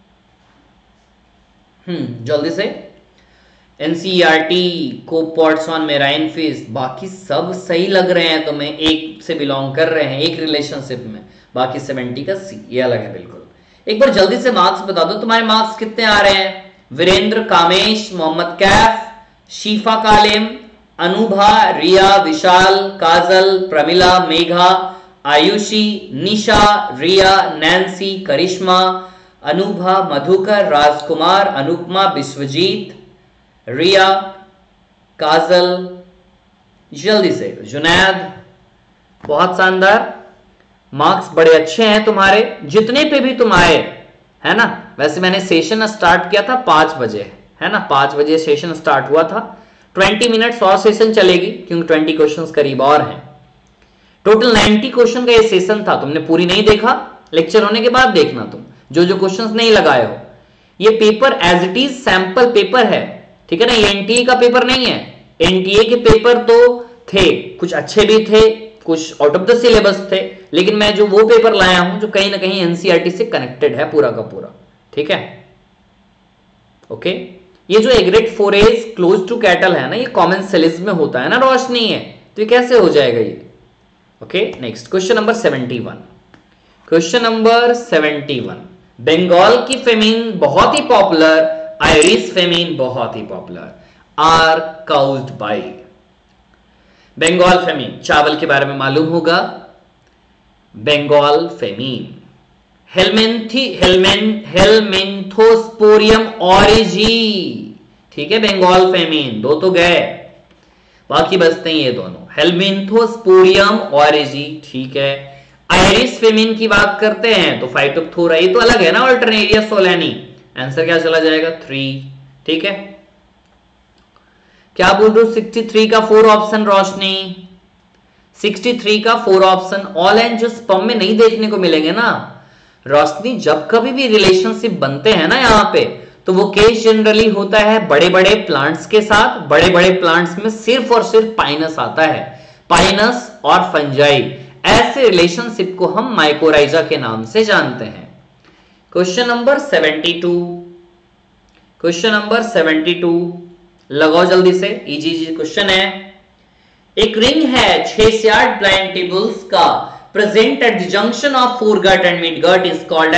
जल्दी से। एनसीईआरटी, कोपोर्ट्सॉन, मेराइन फिश, बाकी सब सही लग रहे हैं तुम्हें, एक से बिलोंग कर रहे हैं, एक रिलेशनशिप में। बाकी 70 का सी, ये अलग है बिल्कुल। एक बार जल्दी से मार्क्स बता दो, तुम्हारे मार्क्स कितने आ रहे हैं? वीरेंद्र, कामेश, मोहम्मद कैफ, शीफा कालिम, अनुभा, रिया, विशाल, काजल, प्रमिला, मेघा, आयुषी, निशा, रिया, नैन्सी, करिश्मा, अनुभा, मधुकर, राजकुमार, अनुपमा, विश्वजीत, रिया, काजल, जल्दी से जुनैद। बहुत शानदार, मार्क्स बड़े अच्छे हैं तुम्हारे, जितने पे भी तुम आए, है ना। वैसे मैंने सेशन स्टार्ट किया था 5 बजे, है ना, 5 बजे सेशन स्टार्ट हुआ था। 20 मिनट्स और सेशन चलेगी, क्योंकि 20 क्वेश्चंस करीब और हैं। टोटल 90 क्वेश्चन का ये सेशन था, तुमने पूरी नहीं देखा, लेक्चर होने के बाद देखना तुम, जो क्वेश्चंस नहीं लगाए हो। ये paper as it is sample paper है, ठीक है ना, ये एनटीए का पेपर नहीं है। एनटीए के पेपर तो थे, कुछ अच्छे भी थे, कुछ आउट ऑफ द सिलेबस थे, लेकिन मैं जो वो पेपर लाया हूं जो कहीं ना कहीं एनसीईआरटी से कनेक्टेड है पूरा का पूरा, ठीक है। ओके, ये जो agreed 4A's close to cattle है ना, ये कॉमन सेलिस में होता है ना, रोशनी है, तो ये कैसे हो जाएगा ये? Okay, next question number 71। Question number 71, Bengal की फेमिन बहुत ही पॉपुलर, आयरिश फेमिन बहुत ही popular, are caused by. Bengal famine, चावल के बारे में मालूम होगा। बंगाल फेमिन, हेलमिंथोस्पोरियम ऑरिजी, ठीक है। बंगाल फेमिन 2 तो गए, बाकी बचते हैं ये दोनों, हेलमिंथोस्पोरियम ऑरिजी, ठीक है। आयरिश फेमिन की बात करते हैं तो फाइटोप्थोरा, ये तो अलग है ना, अल्टरनेरिया सोलेनी। आंसर क्या चला जाएगा? 3, ठीक है। क्या बोल रहे हो? 63 का 4 ऑप्शन रोशनी, 63 का 4 ऑप्शन ऑल एंजियोस्पर्म में नहीं देखने को मिलेंगे ना रोशनी। जब कभी भी रिलेशनशिप बनते हैं ना यहाँ पे, तो वो केस जनरली होता है बड़े बड़े प्लांट्स के साथ। बड़े बड़े प्लांट्स में सिर्फ और सिर्फ पाइनस आता है, पाइनस और फंजाई। ऐसे रिलेशनशिप को हम माइकोराइजा के नाम से जानते हैं। क्वेश्चन नंबर 72, क्वेश्चन नंबर 72 लगाओ जल्दी से, इजी इजी क्वेश्चन है। एक रिंग है 6 से 8 ब्लाइंड टेबल्स का, present at the junction of foregut and midgut is called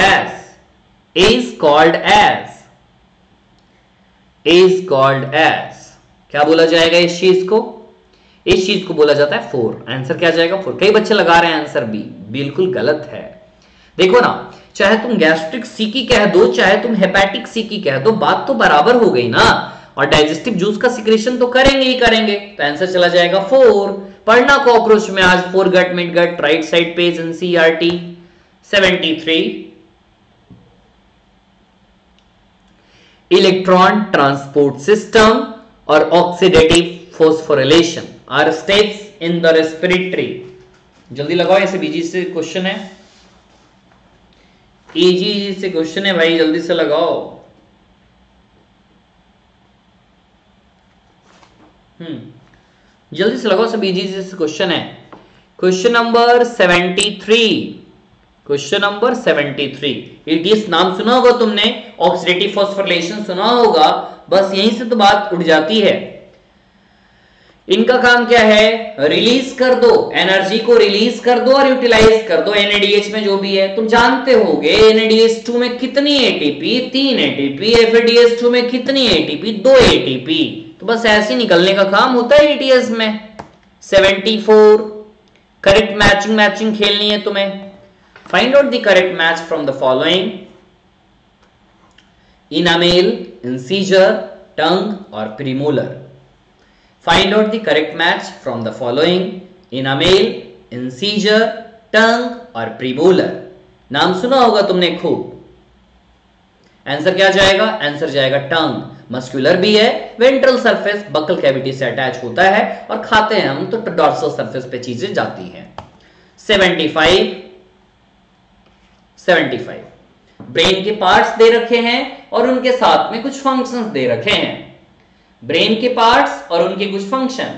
as क्या बोला जाएगा इस चीज को? इस चीज को बोला जाता है फोर। आंसर क्या जाएगा? फोर। कई बच्चे लगा रहे हैं आंसर बी, बिल्कुल गलत है। देखो ना, चाहे तुम गैस्ट्रिक सीकी कह दो, चाहे तुम हेपेटिक सीकी कह दो, बात तो बराबर हो गई ना। और डाइजेस्टिव जूस का सिक्रेशन तो करेंगे ही करेंगे, तो आंसर चला जाएगा फोर। पढ़ना कॉकरोच में आज foregut midgut, right side page NCERT 73। Electron transport system और oxidative phosphorylation are steps in the respiratory. जल्दी लगाओ, ऐसे बीजी से क्वेश्चन है, इजी से क्वेश्चन है भाई, जल्दी से लगाओ। जल्दी से लगाओ, सब इजी से क्वेश्चन है। Question number 73, question number 73। ETS नाम सुना होगा तुमने, ऑक्सीडेटिव फॉस्फोरिलेशन सुना होगा, बस यहीं से तो बात उठ जाती है। इनका काम क्या है? रिलीज कर दो, एनर्जी को रिलीज कर दो और यूटिलाइज कर दो। NADH में जो भी है तुम जानते होगे, NADH2 में कितनी ATP? 3 ATP। FADH2 में कितनी ATP? 2 ATP। तो बस ऐसे निकलने का काम होता है ETS में। 74 करेक्ट मैचिंग खेलनी है तुम्हें। Find out the correct match from the following: enamel, incisor, tongue और premolar. Find out the correct match from the following: enamel, incisor, tongue और premolar। नाम सुना होगा तुमने खूब। आंसर क्या जाएगा? आंसर जाएगा टंग। मस्कुलर भी है, वेंट्रल सरफेस बकल कैविटी से अटैच होता है और खाते हैं हम तो डॉर्सल सरफेस पे चीजें जाती हैं। 75 ब्रेन के पार्ट्स दे रखे हैं और उनके साथ में कुछ फंक्शंस दे रखे हैं। ब्रेन के पार्ट्स और उनके कुछ फंक्शन,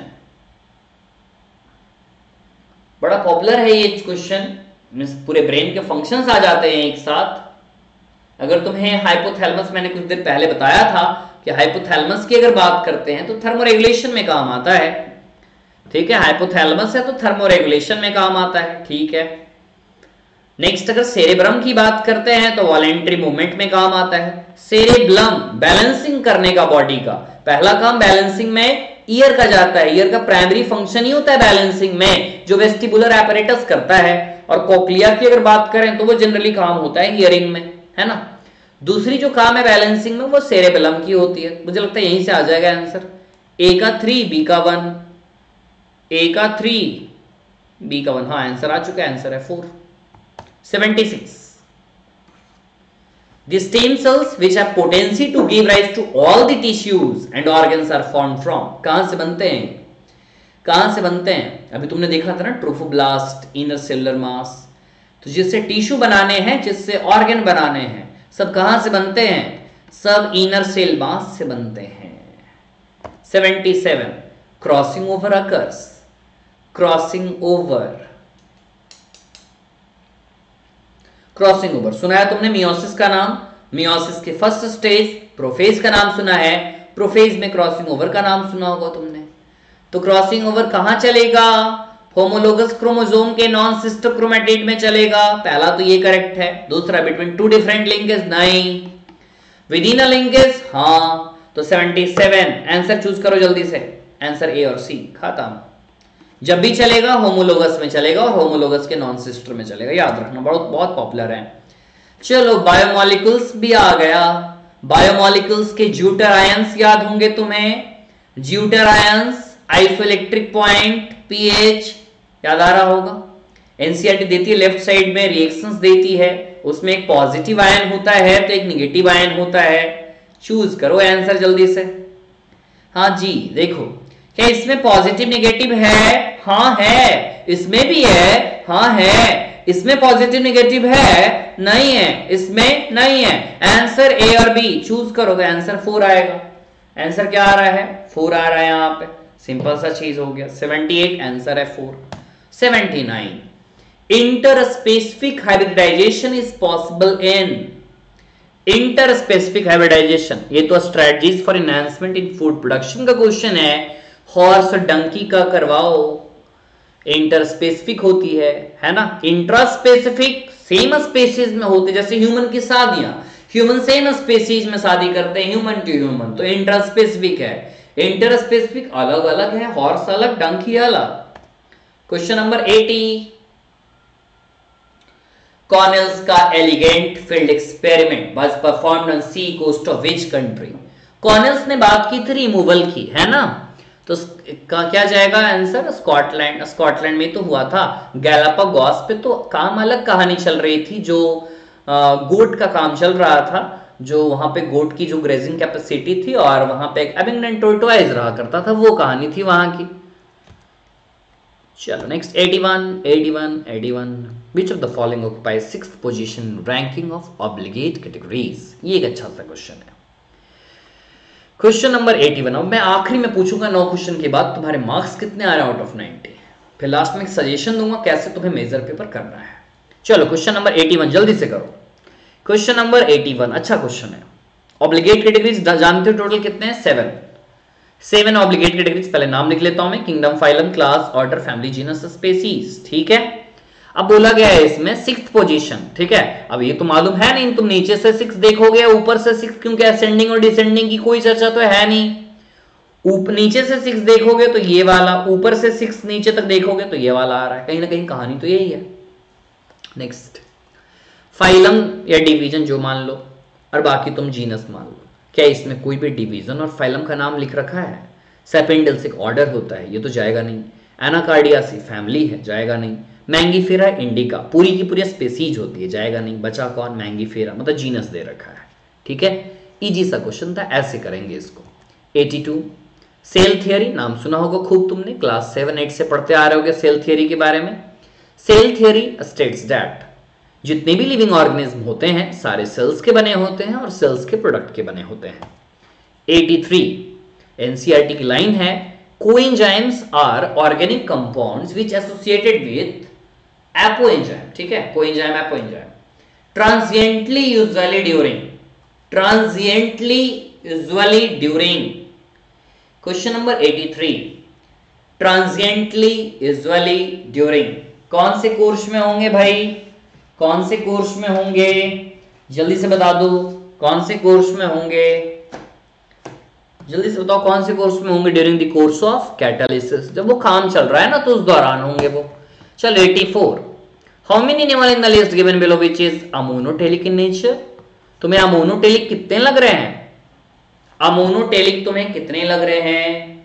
बड़ा पॉपुलर है ये क्वेश्चन। पूरे ब्रेन के फंक्शंस आ जाते हैं एक साथ। अगर तुम्हें हाइपोथैलेमस, मैंने कुछ देर पहले बताया था कि हाइपोथैलेमस की अगर बात करते हैं तो थर्मोरेगुलेशन में काम आता है। ठीक है, हाइपोथैलेमस है तो थर्मोरेगुलेशन में काम आता है। ठीक है, नेक्स्ट अगर सेरेब्रम की बात करते हैं तो वॉलेंट्री मूवमेंट में काम आता है। सेरेब्लम बैलेंसिंग करने का, बॉडी का पहला काम बैलेंसिंग में ईयर का जाता है। ईयर का प्राइमरी फंक्शन ही होता है बैलेंसिंग में, जो वेस्टिबुलर एपरेटस करता है। और कोक्लिया की अगर बात करें तो वो जनरली काम होता है हियरिंग में, है ना। दूसरी जो काम है बैलेंसिंग में वो सेरेबेलम की होती है। मुझे लगता है यहीं से आ जाएगा आंसर। ए का 3 बी का 1, ए का 3 बी का 1। हाँ, आंसर आ चुका है, आंसर है 4। 76 The stem cells which have potency to give rise to all the tissues and organs are formed from। कहां से बनते हैं? कहां से बनते हैं? अभी तुमने देखा था ना, ट्रोफोब्लास्ट, इनर सेलुलर मास। तो जिससे टिश्यू बनाने हैं, जिससे ऑर्गन बनाने हैं, सब कहां से बनते हैं? सब इनर सेल मास से बनते हैं। 77 crossing over occurs. Crossing over सुना है तुमने मियोसिस का नाम। मियोसिस के फर्स्ट स्टेज प्रोफेज का नाम सुना है। प्रोफेज में क्रॉसिंग ओवर का नाम सुना होगा तुमने। तो क्रॉसिंग ओवर कहां चलेगा? होमोलोगस क्रोमोसोम के नॉन सिस्टर क्रोमैटिड में चलेगा। पहला तो ये करेक्ट है। दूसरा बिटवीन टू डिफरेंट लिंकेज नहीं। विद इन अ लिंकेज हाँ। तो 77 आंसर चूज करो जल्दी से। आंसर ए और सी खत्म। जब भी चलेगा होमोलोगस में चलेगा और होमोलोगस के नॉन सिस्टर में चलेगा, याद रखना, बहुत पॉपुलर है। चलो बायोमोलिक्यूल्स भी आ गया। बायोमोलिक्यूल्स के ज्यूटर आयंस याद होंगे तुम्हें। Zwitterions, isoelectric point, pH याद आ रहा होगा। एनसीईआरटी देती है लेफ्ट साइड में रिएक्शंस देती है, उसमें एक पॉजिटिव आयन होता है तो एक निगेटिव आयन होता है। चूज करो आंसर जल्दी से। हाँ जी, देखो क्या इसमें पॉजिटिव निगेटिव है? हाँ है। इसमें भी है? हाँ है। इसमें पॉजिटिव निगेटिव है? नहीं है, इसमें नहीं है। आंसर ए और बी चूज करोगे, आंसर 4 आएगा। आंसर क्या आ रहा है? 4 आ रहा है यहाँ पे। सिंपल सा चीज हो गया। 78 आंसर है 4। 79 interspecific hybridization is possible in. Interspecific hybridization, ये तो strategies for enhancement in food production का क्वेश्चन है। हॉर्स डंकी का करवाओ, इंटर स्पेसिफिक होती है ना। इंट्रा स्पेसिफिक सेम स्पेसीज में होते, जैसे ह्यूमन की शादियां, ह्यूमन सेम स्पेसीज में शादी करते हैं, ह्यूमन टू ह्यूमन, तो इंट्रा स्पेसिफिक है। इंटर स्पेसिफिक अलग अलग है, हॉर्स अलग, डंकी अलग। क्वेश्चन नंबर 80, कॉर्नेल्स का elegant field experiment was performed on sea coast of which country. Connell's ने बात की थी रिमूवल की, है ना, तो क्या जाएगा आंसर, स्कॉटलैंड। स्कॉटलैंड में तो हुआ था। गैलापागोस पे तो काम अलग कहानी चल रही थी, जो गोट का काम चल रहा था, जो वहां पे गोट की जो ग्रेजिंग कैपेसिटी थी और वहां पे एक एबिंगडन टोर्टोइज रहा करता था, वो कहानी थी वहां की। चलो next 81 which of the following occupies sixth position ranking of obligate categories. ये एक अच्छा सा क्वेश्चन है। क्वेश्चन नंबर 81, अब मैं आखिरी में पूछूंगा 9 क्वेश्चन के बाद तुम्हारे मार्क्स कितने आ रहे हैं आउट ऑफ 90, फिर लास्ट में एक सजेशन दूंगा कैसे तुम्हें मेजर पेपर करना है। चलो क्वेश्चन नंबर 81 जल्दी से करो। क्वेश्चन नंबर 81 अच्छा क्वेश्चन है। ऑब्लिगेट कैटेगरीज जानते हो टोटल कितने हैं, 7 ऑब्लिगेट कैटेगरीज। पहले नाम लिख लेता हूं मैं, kingdom, phylum, class, order, family, genus, species, ठीक है। अब बोला गया है इसमें सिक्स्थ पोजीशन, ठीक है। अब ये तो मालूम है नहीं, तुम नीचे से 6 देखोगे, ऊपर से 6, क्योंकि असेंडिंग और डिसेंडिंग की कोई चर्चा तो है नहीं। ऊपर नीचे से 6 देखोगे तो ये वाला, ऊपर से 6 नीचे तक देखोगे तो ये वाला आ रहा है, कहीं ना कहीं कहानी तो यही है। नेक्स्ट, फाइलम या डिवीजन जो मान लो, और बाकी तुम जीनस मान लो। क्या इसमें कोई भी डिवीजन और फाइलम का नाम लिख रखा है? सेपेंडल्स एक ऑर्डर होता है, ये तो जाएगा नहीं। एनाकार्डियासी फैमिली है, जाएगा नहीं। मैंगीफेरा इंडिका पूरी की पूरी स्पेसीज होती है, जाएगा नहीं। बचा कौन? मैंगीफेरा, मतलब जीनस दे रखा है, ठीक है। इजी सा क्वेश्चन था, ऐसे करेंगे इसको। 82, सेल थियरी नाम सुना होगा खूब तुमने, क्लास 7-8 से पढ़ते आ रहे होगे सेल थियरी के बारे में। सेल थियरी स्टेट्स दैट जितने भी लिविंग ऑर्गेनिज्म होते हैं सारे सेल्स के बने होते हैं और सेल्स के प्रोडक्ट के बने होते हैं। 83, एनसीईआरटी की लाइन है, coenzymes are organic compounds which associated with apoenzyme, ठीक है, coenzyme apoenzyme, transiently usually during. Question number 83, transiently usually during कौन से कोर्स में होंगे भाई? कौन से कोर्स में होंगे? जल्दी से बता दो, कौन से कोर्स में होंगे? जल्दी से बताओ कौन से कोर्स में होंगे? During the course of catalysis, जब वो काम चल रहा है ना तो उस दौरान होंगे वो। चलो 84, how many animal in the list given below which is ammonotelic in nature. तुम्हें अमोनोटेलिक कितने लग रहे हैं? अमोनोटेलिक तुम्हें कितने लग रहे हैं?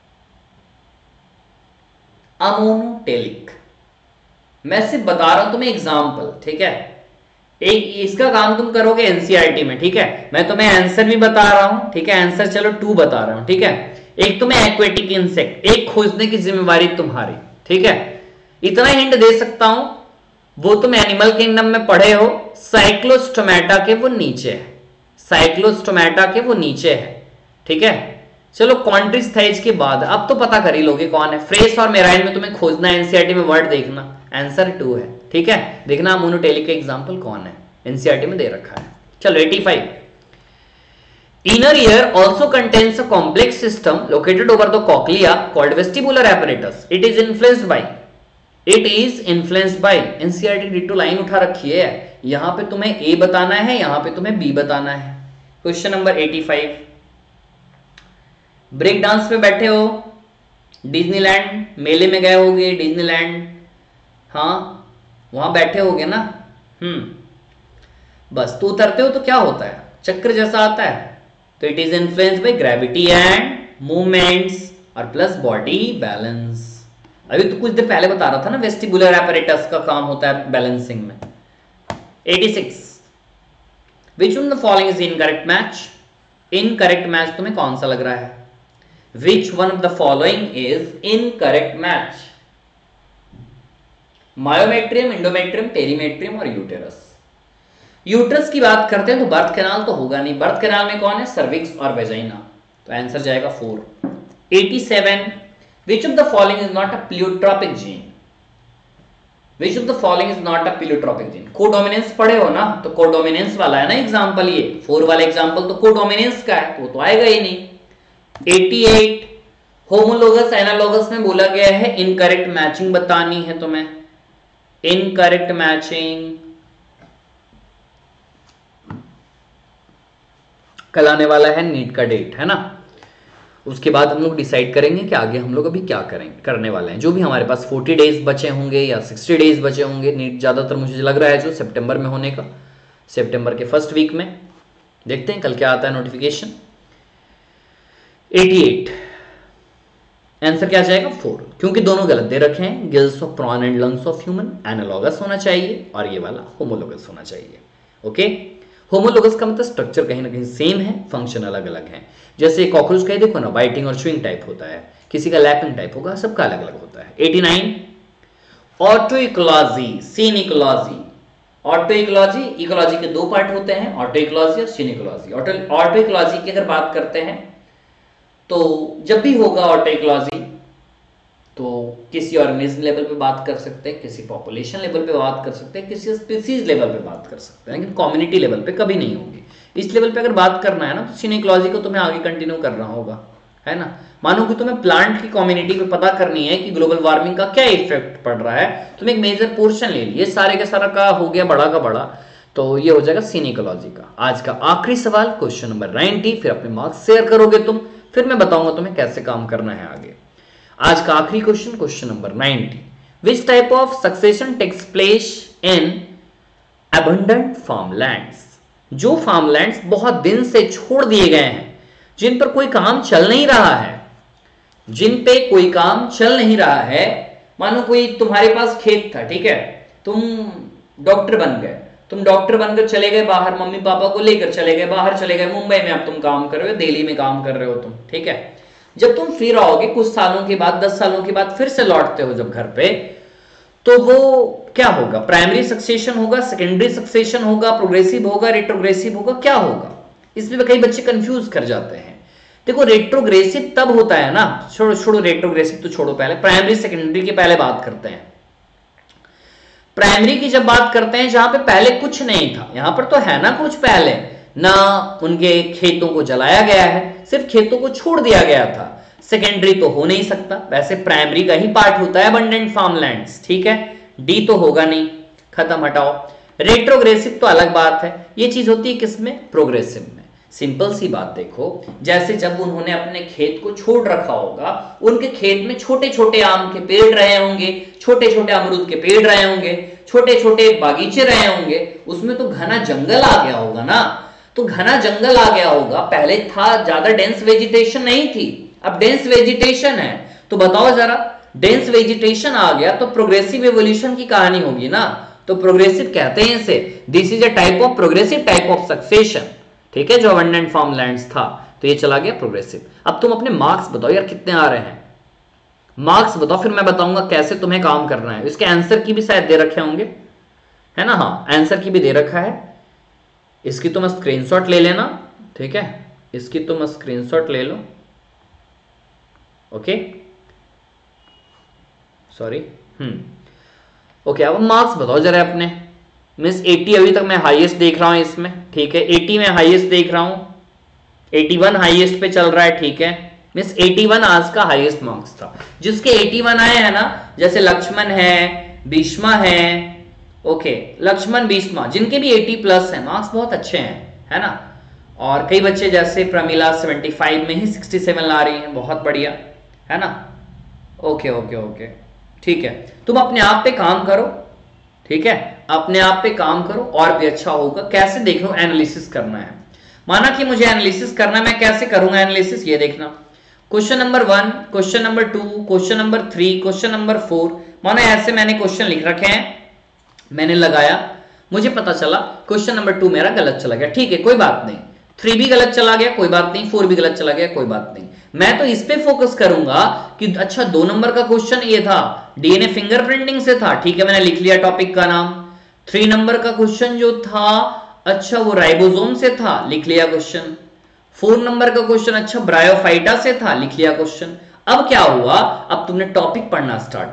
अमोनोटेलिक मैं सिर्फ बता रहा हूं तुम्हें एग्जाम्पल, ठीक है। एक इसका काम तुम करोगे एनसीईआरटी में, ठीक है। मैं तुम्हें आंसर भी बता रहा हूं, ठीक है। आंसर चलो 2 बता रहा हूं, ठीक है। एक तुम्हें एक्वेटिक इंसेक्ट, एक खोजने की जिम्मेवारी तुम्हारी, ठीक है। इतना हिंट दे सकता हूं, वो तुम एनिमल किंगडम में पढ़े हो, साइक्लोस्टोमेटा के वो नीचे है, साइक्लोस्टोमेटा के वो नीचे है, ठीक है। चलो कॉन्ट्रिस्थाइज के बाद अब तो पता कर ही लोगे कौन है। फ्रेस और मेराइन में तुम्हें खोजना है, एनसीईआरटी में वर्ड देखना, आंसर 2 है, ठीक है। देखना अमोनोटेलिक का एग्जांपल कौन है, एनसीईआरटी में दे रखा है। चलो 85, inner ear also contains a complex system located over the cochlea called vestibular apparatus. It is influenced by NCERT ditto line उठा रखी है। यहां पे तुम्हें ए बताना है, यहां पे तुम्हें बी बताना है। क्वेश्चन नंबर 85, ब्रेक डांस में बैठे हो, डिज्नीलैंड मेले में गए होगे, डिज्नीलैंड, हाँ वहां बैठे होगे ना, बस तो उतरते हो तो क्या होता है? चक्र जैसा आता है। तो it is influenced by gravity and movements और प्लस बॉडी बैलेंस। अभी तो कुछ देर पहले बता रहा था ना, वेस्टिबुलर एपरेटस का काम होता है बैलेंसिंग में। 86, which one the following is incorrect match. Incorrect match तुम्हें कौन सा लग रहा है? Which one of the following is incorrect match? Myometrium, endometrium, perimetrium और यूटेरस। यूटेरस की बात करते हैं तो बर्थ कैनाल तो होगा नहीं। बर्थ कैनाल में कौन है? सर्विक्स और वेजाइना, तो आंसर जाएगा 4। 87, which of the following is not a pleiotropic gene? Which of the following is not a pleiotropic gene? Codominance पढ़े हो ना, तो कोडोमिनेंस वाला है ना एग्जांपल, ये 4 वाला एग्जांपल तो कोडोमिनेंस का है, वो तो आएगा ही नहीं। 88 होमोलोगस एनालोगस में बोला गया है इनकरेक्ट मैचिंग बतानी है तुम्हें, इनकरेक्ट मैचिंग। कल आने वाला है नीट का डेट, है ना, उसके बाद हम लोग डिसाइड करेंगे कि आगे हम लोग अभी क्या करेंगे, करने वाले हैं। जो भी हमारे पास 40 डेज बचे होंगे या 60 डेज बचे होंगे, नीट ज्यादातर मुझे लग रहा है जो सितंबर में होने का, सितंबर के फर्स्ट वीक में, देखते हैं कल क्या आता है नोटिफिकेशन। 88 आंसर क्या जाएगा 4, क्योंकि दोनों गलत दे रखे हैं। Gills of prawn and lungs of human analogous होना चाहिए और ये वाला होमोलोगस होना चाहिए। ओके, होमोलोगस का मतलब स्ट्रक्चर कहीं ना कहीं सेम है, फंक्शन अलग अलग है। जैसे कॉकरोच का देखो ना, बाइटिंग और च्यूइंग टाइप होता है, किसी का लैपिंग टाइप होगा, सबका अलग अलग होता है। 89 autecology, synecology. Autecology, ecology के दो पार्ट होते हैं, ऑटो इकोलॉजी और सीन इकोलॉजी। ऑटो इकोलॉजी की अगर बात करते हैं तो जब भी होगा ऑटो इकोलॉजी तो किसी ऑर्गेनिज्म लेवल पे बात कर सकते हैं, किसी पॉपुलेशन लेवल पे बात कर सकते हैं, किसी स्पीसीज लेवल पे बात कर सकते हैं, लेकिन कम्युनिटी लेवल पे कभी नहीं होगी। इस लेवल पे अगर बात करना है ना तो सीन इकोलॉजी को तुम्हें आगे कंटिन्यू करना होगा, है ना। मानो कि तुम्हें प्लांट की कम्युनिटी पे पता करनी है कि ग्लोबल वार्मिंग का क्या इफेक्ट पड़ रहा है, तुम एक मेजर पोर्शन ले लिए, सारे का सारा का हो गया बड़ा का बड़ा, तो ये हो जाएगा सीन इकोलॉजी का। आज का आखिरी सवाल क्वेश्चन नंबर 90, फिर अपने मार्क्स शेयर करोगे तुम, फिर मैं बताऊंगा तुम्हें कैसे काम करना है आगे। आज का आखिरी question, question number 90, which type of succession takes place in abundant farmlands? जो फार्मलैंड्स बहुत दिन से छोड़ दिए गए हैं, जिन पर कोई काम चल नहीं रहा है, जिन पे कोई काम चल नहीं रहा है, मानो कोई तुम्हारे पास खेत था, ठीक है, तुम डॉक्टर बन गए, तुम डॉक्टर बनकर चले गए बाहर, मम्मी पापा को लेकर चले गए बाहर, चले गए मुंबई में, अब तुम काम कर रहे हो, दिल्ली में काम कर रहे हो तुम, ठीक है। जब तुम फिर आओगे कुछ सालों के बाद, 10 सालों के बाद फिर से लौटते हो जब घर पे, तो वो क्या होगा? प्राइमरी सक्सेशन होगा, सेकेंडरी सक्सेशन होगा, प्रोग्रेसिव होगा, रेट्रोग्रेसिव होगा, क्या होगा? इसमें कई बच्चे कंफ्यूज कर जाते हैं। देखो रेट्रोग्रेसिव तब होता है ना, छोड़ो रेट्रोग्रेसिव तो छोड़ो, पहले प्राइमरी सेकेंडरी की पहले बात करते हैं। प्राइमरी की जब बात करते हैं जहां पे पहले कुछ नहीं था, यहां पर तो है ना कुछ, पहले ना उनके खेतों को जलाया गया है, सिर्फ खेतों को छोड़ दिया गया था, सेकेंडरी तो हो नहीं सकता। वैसे प्राइमरी का ही पार्ट होता है अबंडेंट फार्मलैंड्स, ठीक है, डी तो होगा नहीं, खत्म, हटाओ। रेट्रोग्रेसिव तो अलग बात है, ये चीज होती है किसमें? प्रोग्रेसिव में। सिंपल सी बात देखो, जैसे जब उन्होंने अपने खेत को छोड़ रखा होगा, उनके खेत में छोटे छोटे आम के पेड़ रहे होंगे, छोटे छोटे अमरूद के पेड़ रहे होंगे, छोटे छोटे बागीचे रहे होंगे, उसमें तो घना जंगल आ गया होगा ना, तो घना जंगल आ गया होगा, पहले था, ज्यादा डेंस वेजिटेशन नहीं थी, अब डेंस वेजिटेशन है, तो बताओ जरा, डेंस वेजिटेशन आ गया तो प्रोग्रेसिव एवोल्यूशन की कहानी होगी ना, तो प्रोग्रेसिव कहते हैं इसे, this is a type of progressive type of succession, ठीक है, जो अबंडेंट फार्मलैंड्स था, तो ये चला गया प्रोग्रेसिव। अब तुम अपने मार्क्स बताओ यार कितने आ रहे हैं, मार्क्स बताओ, फिर मैं बताऊंगा कैसे तुम्हें काम करना है। इसके आंसर की भी शायद दे रखे होंगे, है ना, हाँ आंसर की भी दे रखा है, इसकी तुम स्क्रीनशॉट ले लेना, ठीक है, इसकी तुम स्क्रीनशॉट ले लो, ओके, सॉरी, ओके। अब मार्क्स बताओ जरा अपने, मिस 80 अभी तक मैं हाईएस्ट देख रहा हूं इसमें, ठीक है, 80 में हाईएस्ट देख रहा हूं, 81 हाईएस्ट पे चल रहा है, ठीक है, मिस 81 आज का हाईएस्ट मार्क्स था। जिसके 81 आए हैं ना, जैसे लक्ष्मण है, भीष्मा है, ओके, लक्ष्मण भीष्मा, जिनके भी 80 प्लस है, मार्क्स बहुत अच्छे हैं, है ना। और कई बच्चे जैसे प्रमिला 75 में ही 67 ला रही हैं, बहुत बढ़िया, है ना। ओके ओके ओके, ठीक है, तुम अपने आप पे काम करो, ठीक है, अपने आप पे काम करो और भी अच्छा होगा। कैसे देख लो, एनालिसिस करना है, माना कि मुझे एनालिसिस करना, मैं कैसे करूंगा एनालिसिस, ये देखना, question number 1, question number 2, question number 3, question number 4, मानो ऐसे मैंने क्वेश्चन लिख रखे हैं, मैंने लगाया, मुझे पता चला क्वेश्चन नंबर 2 मेरा गलत चला गया, ठीक है, कोई बात नहीं, 3 भी गलत चला गया, कोई बात नहीं, 4 भी गलत चला गया, कोई बात नहीं, मैं तो इस पे फोकस करूंगा कि अच्छा 2 नंबर का क्वेश्चन ये था, डीएनए फिंगरप्रिंटिंग से था, ठीक है, मैंने लिख लिया टॉपिक का नाम। 3 नंबर का क्वेश्चन जो था, अच्छा वो राइबोसोम से था, लिख लिया क्वेश्चन। 4 नंबर का क्वेश्चन अच्छा ब्रायोफाइटा से था, लिख लिया क्वेश्चन। अब क्या हुआ, अब तुमने टॉपिक पढ़ना स्टार्ट किया,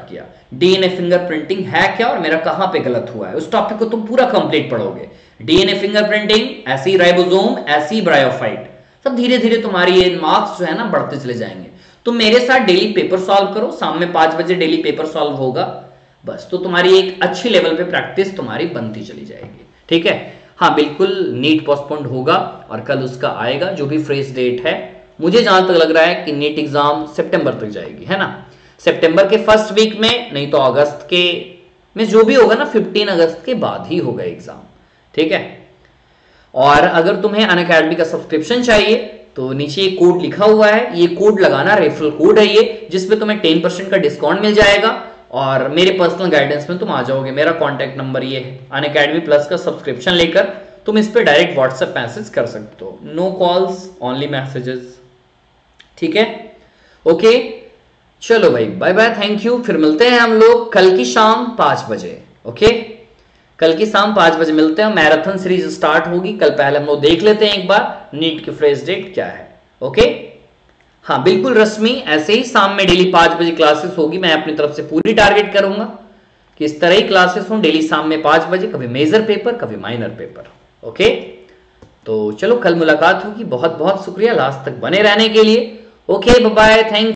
डीएनए फिंगरप्रिंटिंग है क्या और मेरा कहां पे गलत हुआ है, उस टॉपिक को तुम पूरा कंप्लीट पढ़ोगे। डीएनए फिंगरप्रिंटिंग, ऐसी राइबोसोम, ऐसी ब्रायोफाइट, सब धीरे धीरे तुम्हारी ये मार्क्स जो है ना बढ़ते चले जाएंगे। तुम मेरे साथ डेली पेपर सॉल्व करो, शाम में 5 बजे डेली पेपर सॉल्व होगा, बस तो तुम्हारी एक अच्छी लेवल पे प्रैक्टिस तुम्हारी बनती चली जाएगी। ठीक है, हाँ बिल्कुल नीट पोस्टपोन्ड होगा और कल उसका आएगा जो भी फ्रेश डेट है। मुझे जहां तक लग रहा है कि नीट एग्जाम सितंबर तक जाएगी, है ना, सितंबर के फर्स्ट वीक में, नहीं तो अगस्त के में, जो भी होगा ना 15 अगस्त के बाद ही होगा एग्जाम। ठीक है, और अगर तुम्हें अनअकैडमी का सब्सक्रिप्शन चाहिए तो नीचे एक कोड लिखा हुआ है, ये कोड लगाना, रेफरल कोड है ये, जिसपे तुम्हें 10% का डिस्काउंट मिल जाएगा और मेरे पर्सनल गाइडेंस में तुम आ जाओगे। मेरा कॉन्टैक्ट नंबर ये है, अनअकैडमी प्लस का सब्सक्रिप्शन लेकर तुम इस पे डायरेक्ट व्हाट्सएप मैसेज कर सकते हो, नो कॉल्स ओनली मैसेजेस। ठीक है, ओके, चलो भाई, बाय बाय, थैंक यू। फिर मिलते हैं हम लोग कल की शाम 5 बजे। ओके, कल की शाम 5 बजे मिलते हैं। मैराथन सीरीज स्टार्ट होगी कल, पहले हम लोग देख लेते हैं एक बार नीट की फ्रेश डेट क्या है। ओके, हाँ बिल्कुल रश्मि, ऐसे ही शाम में डेली 5 बजे क्लासेस होगी। मैं अपनी तरफ से पूरी टारगेट करूंगा कि इस तरह ही क्लासेस हों डेली शाम में 5 बजे, कभी मेजर पेपर कभी माइनर पेपर। ओके, तो चलो कल मुलाकात होगी। बहुत बहुत शुक्रिया लास्ट तक बने रहने के लिए। Okay, bye bye, thank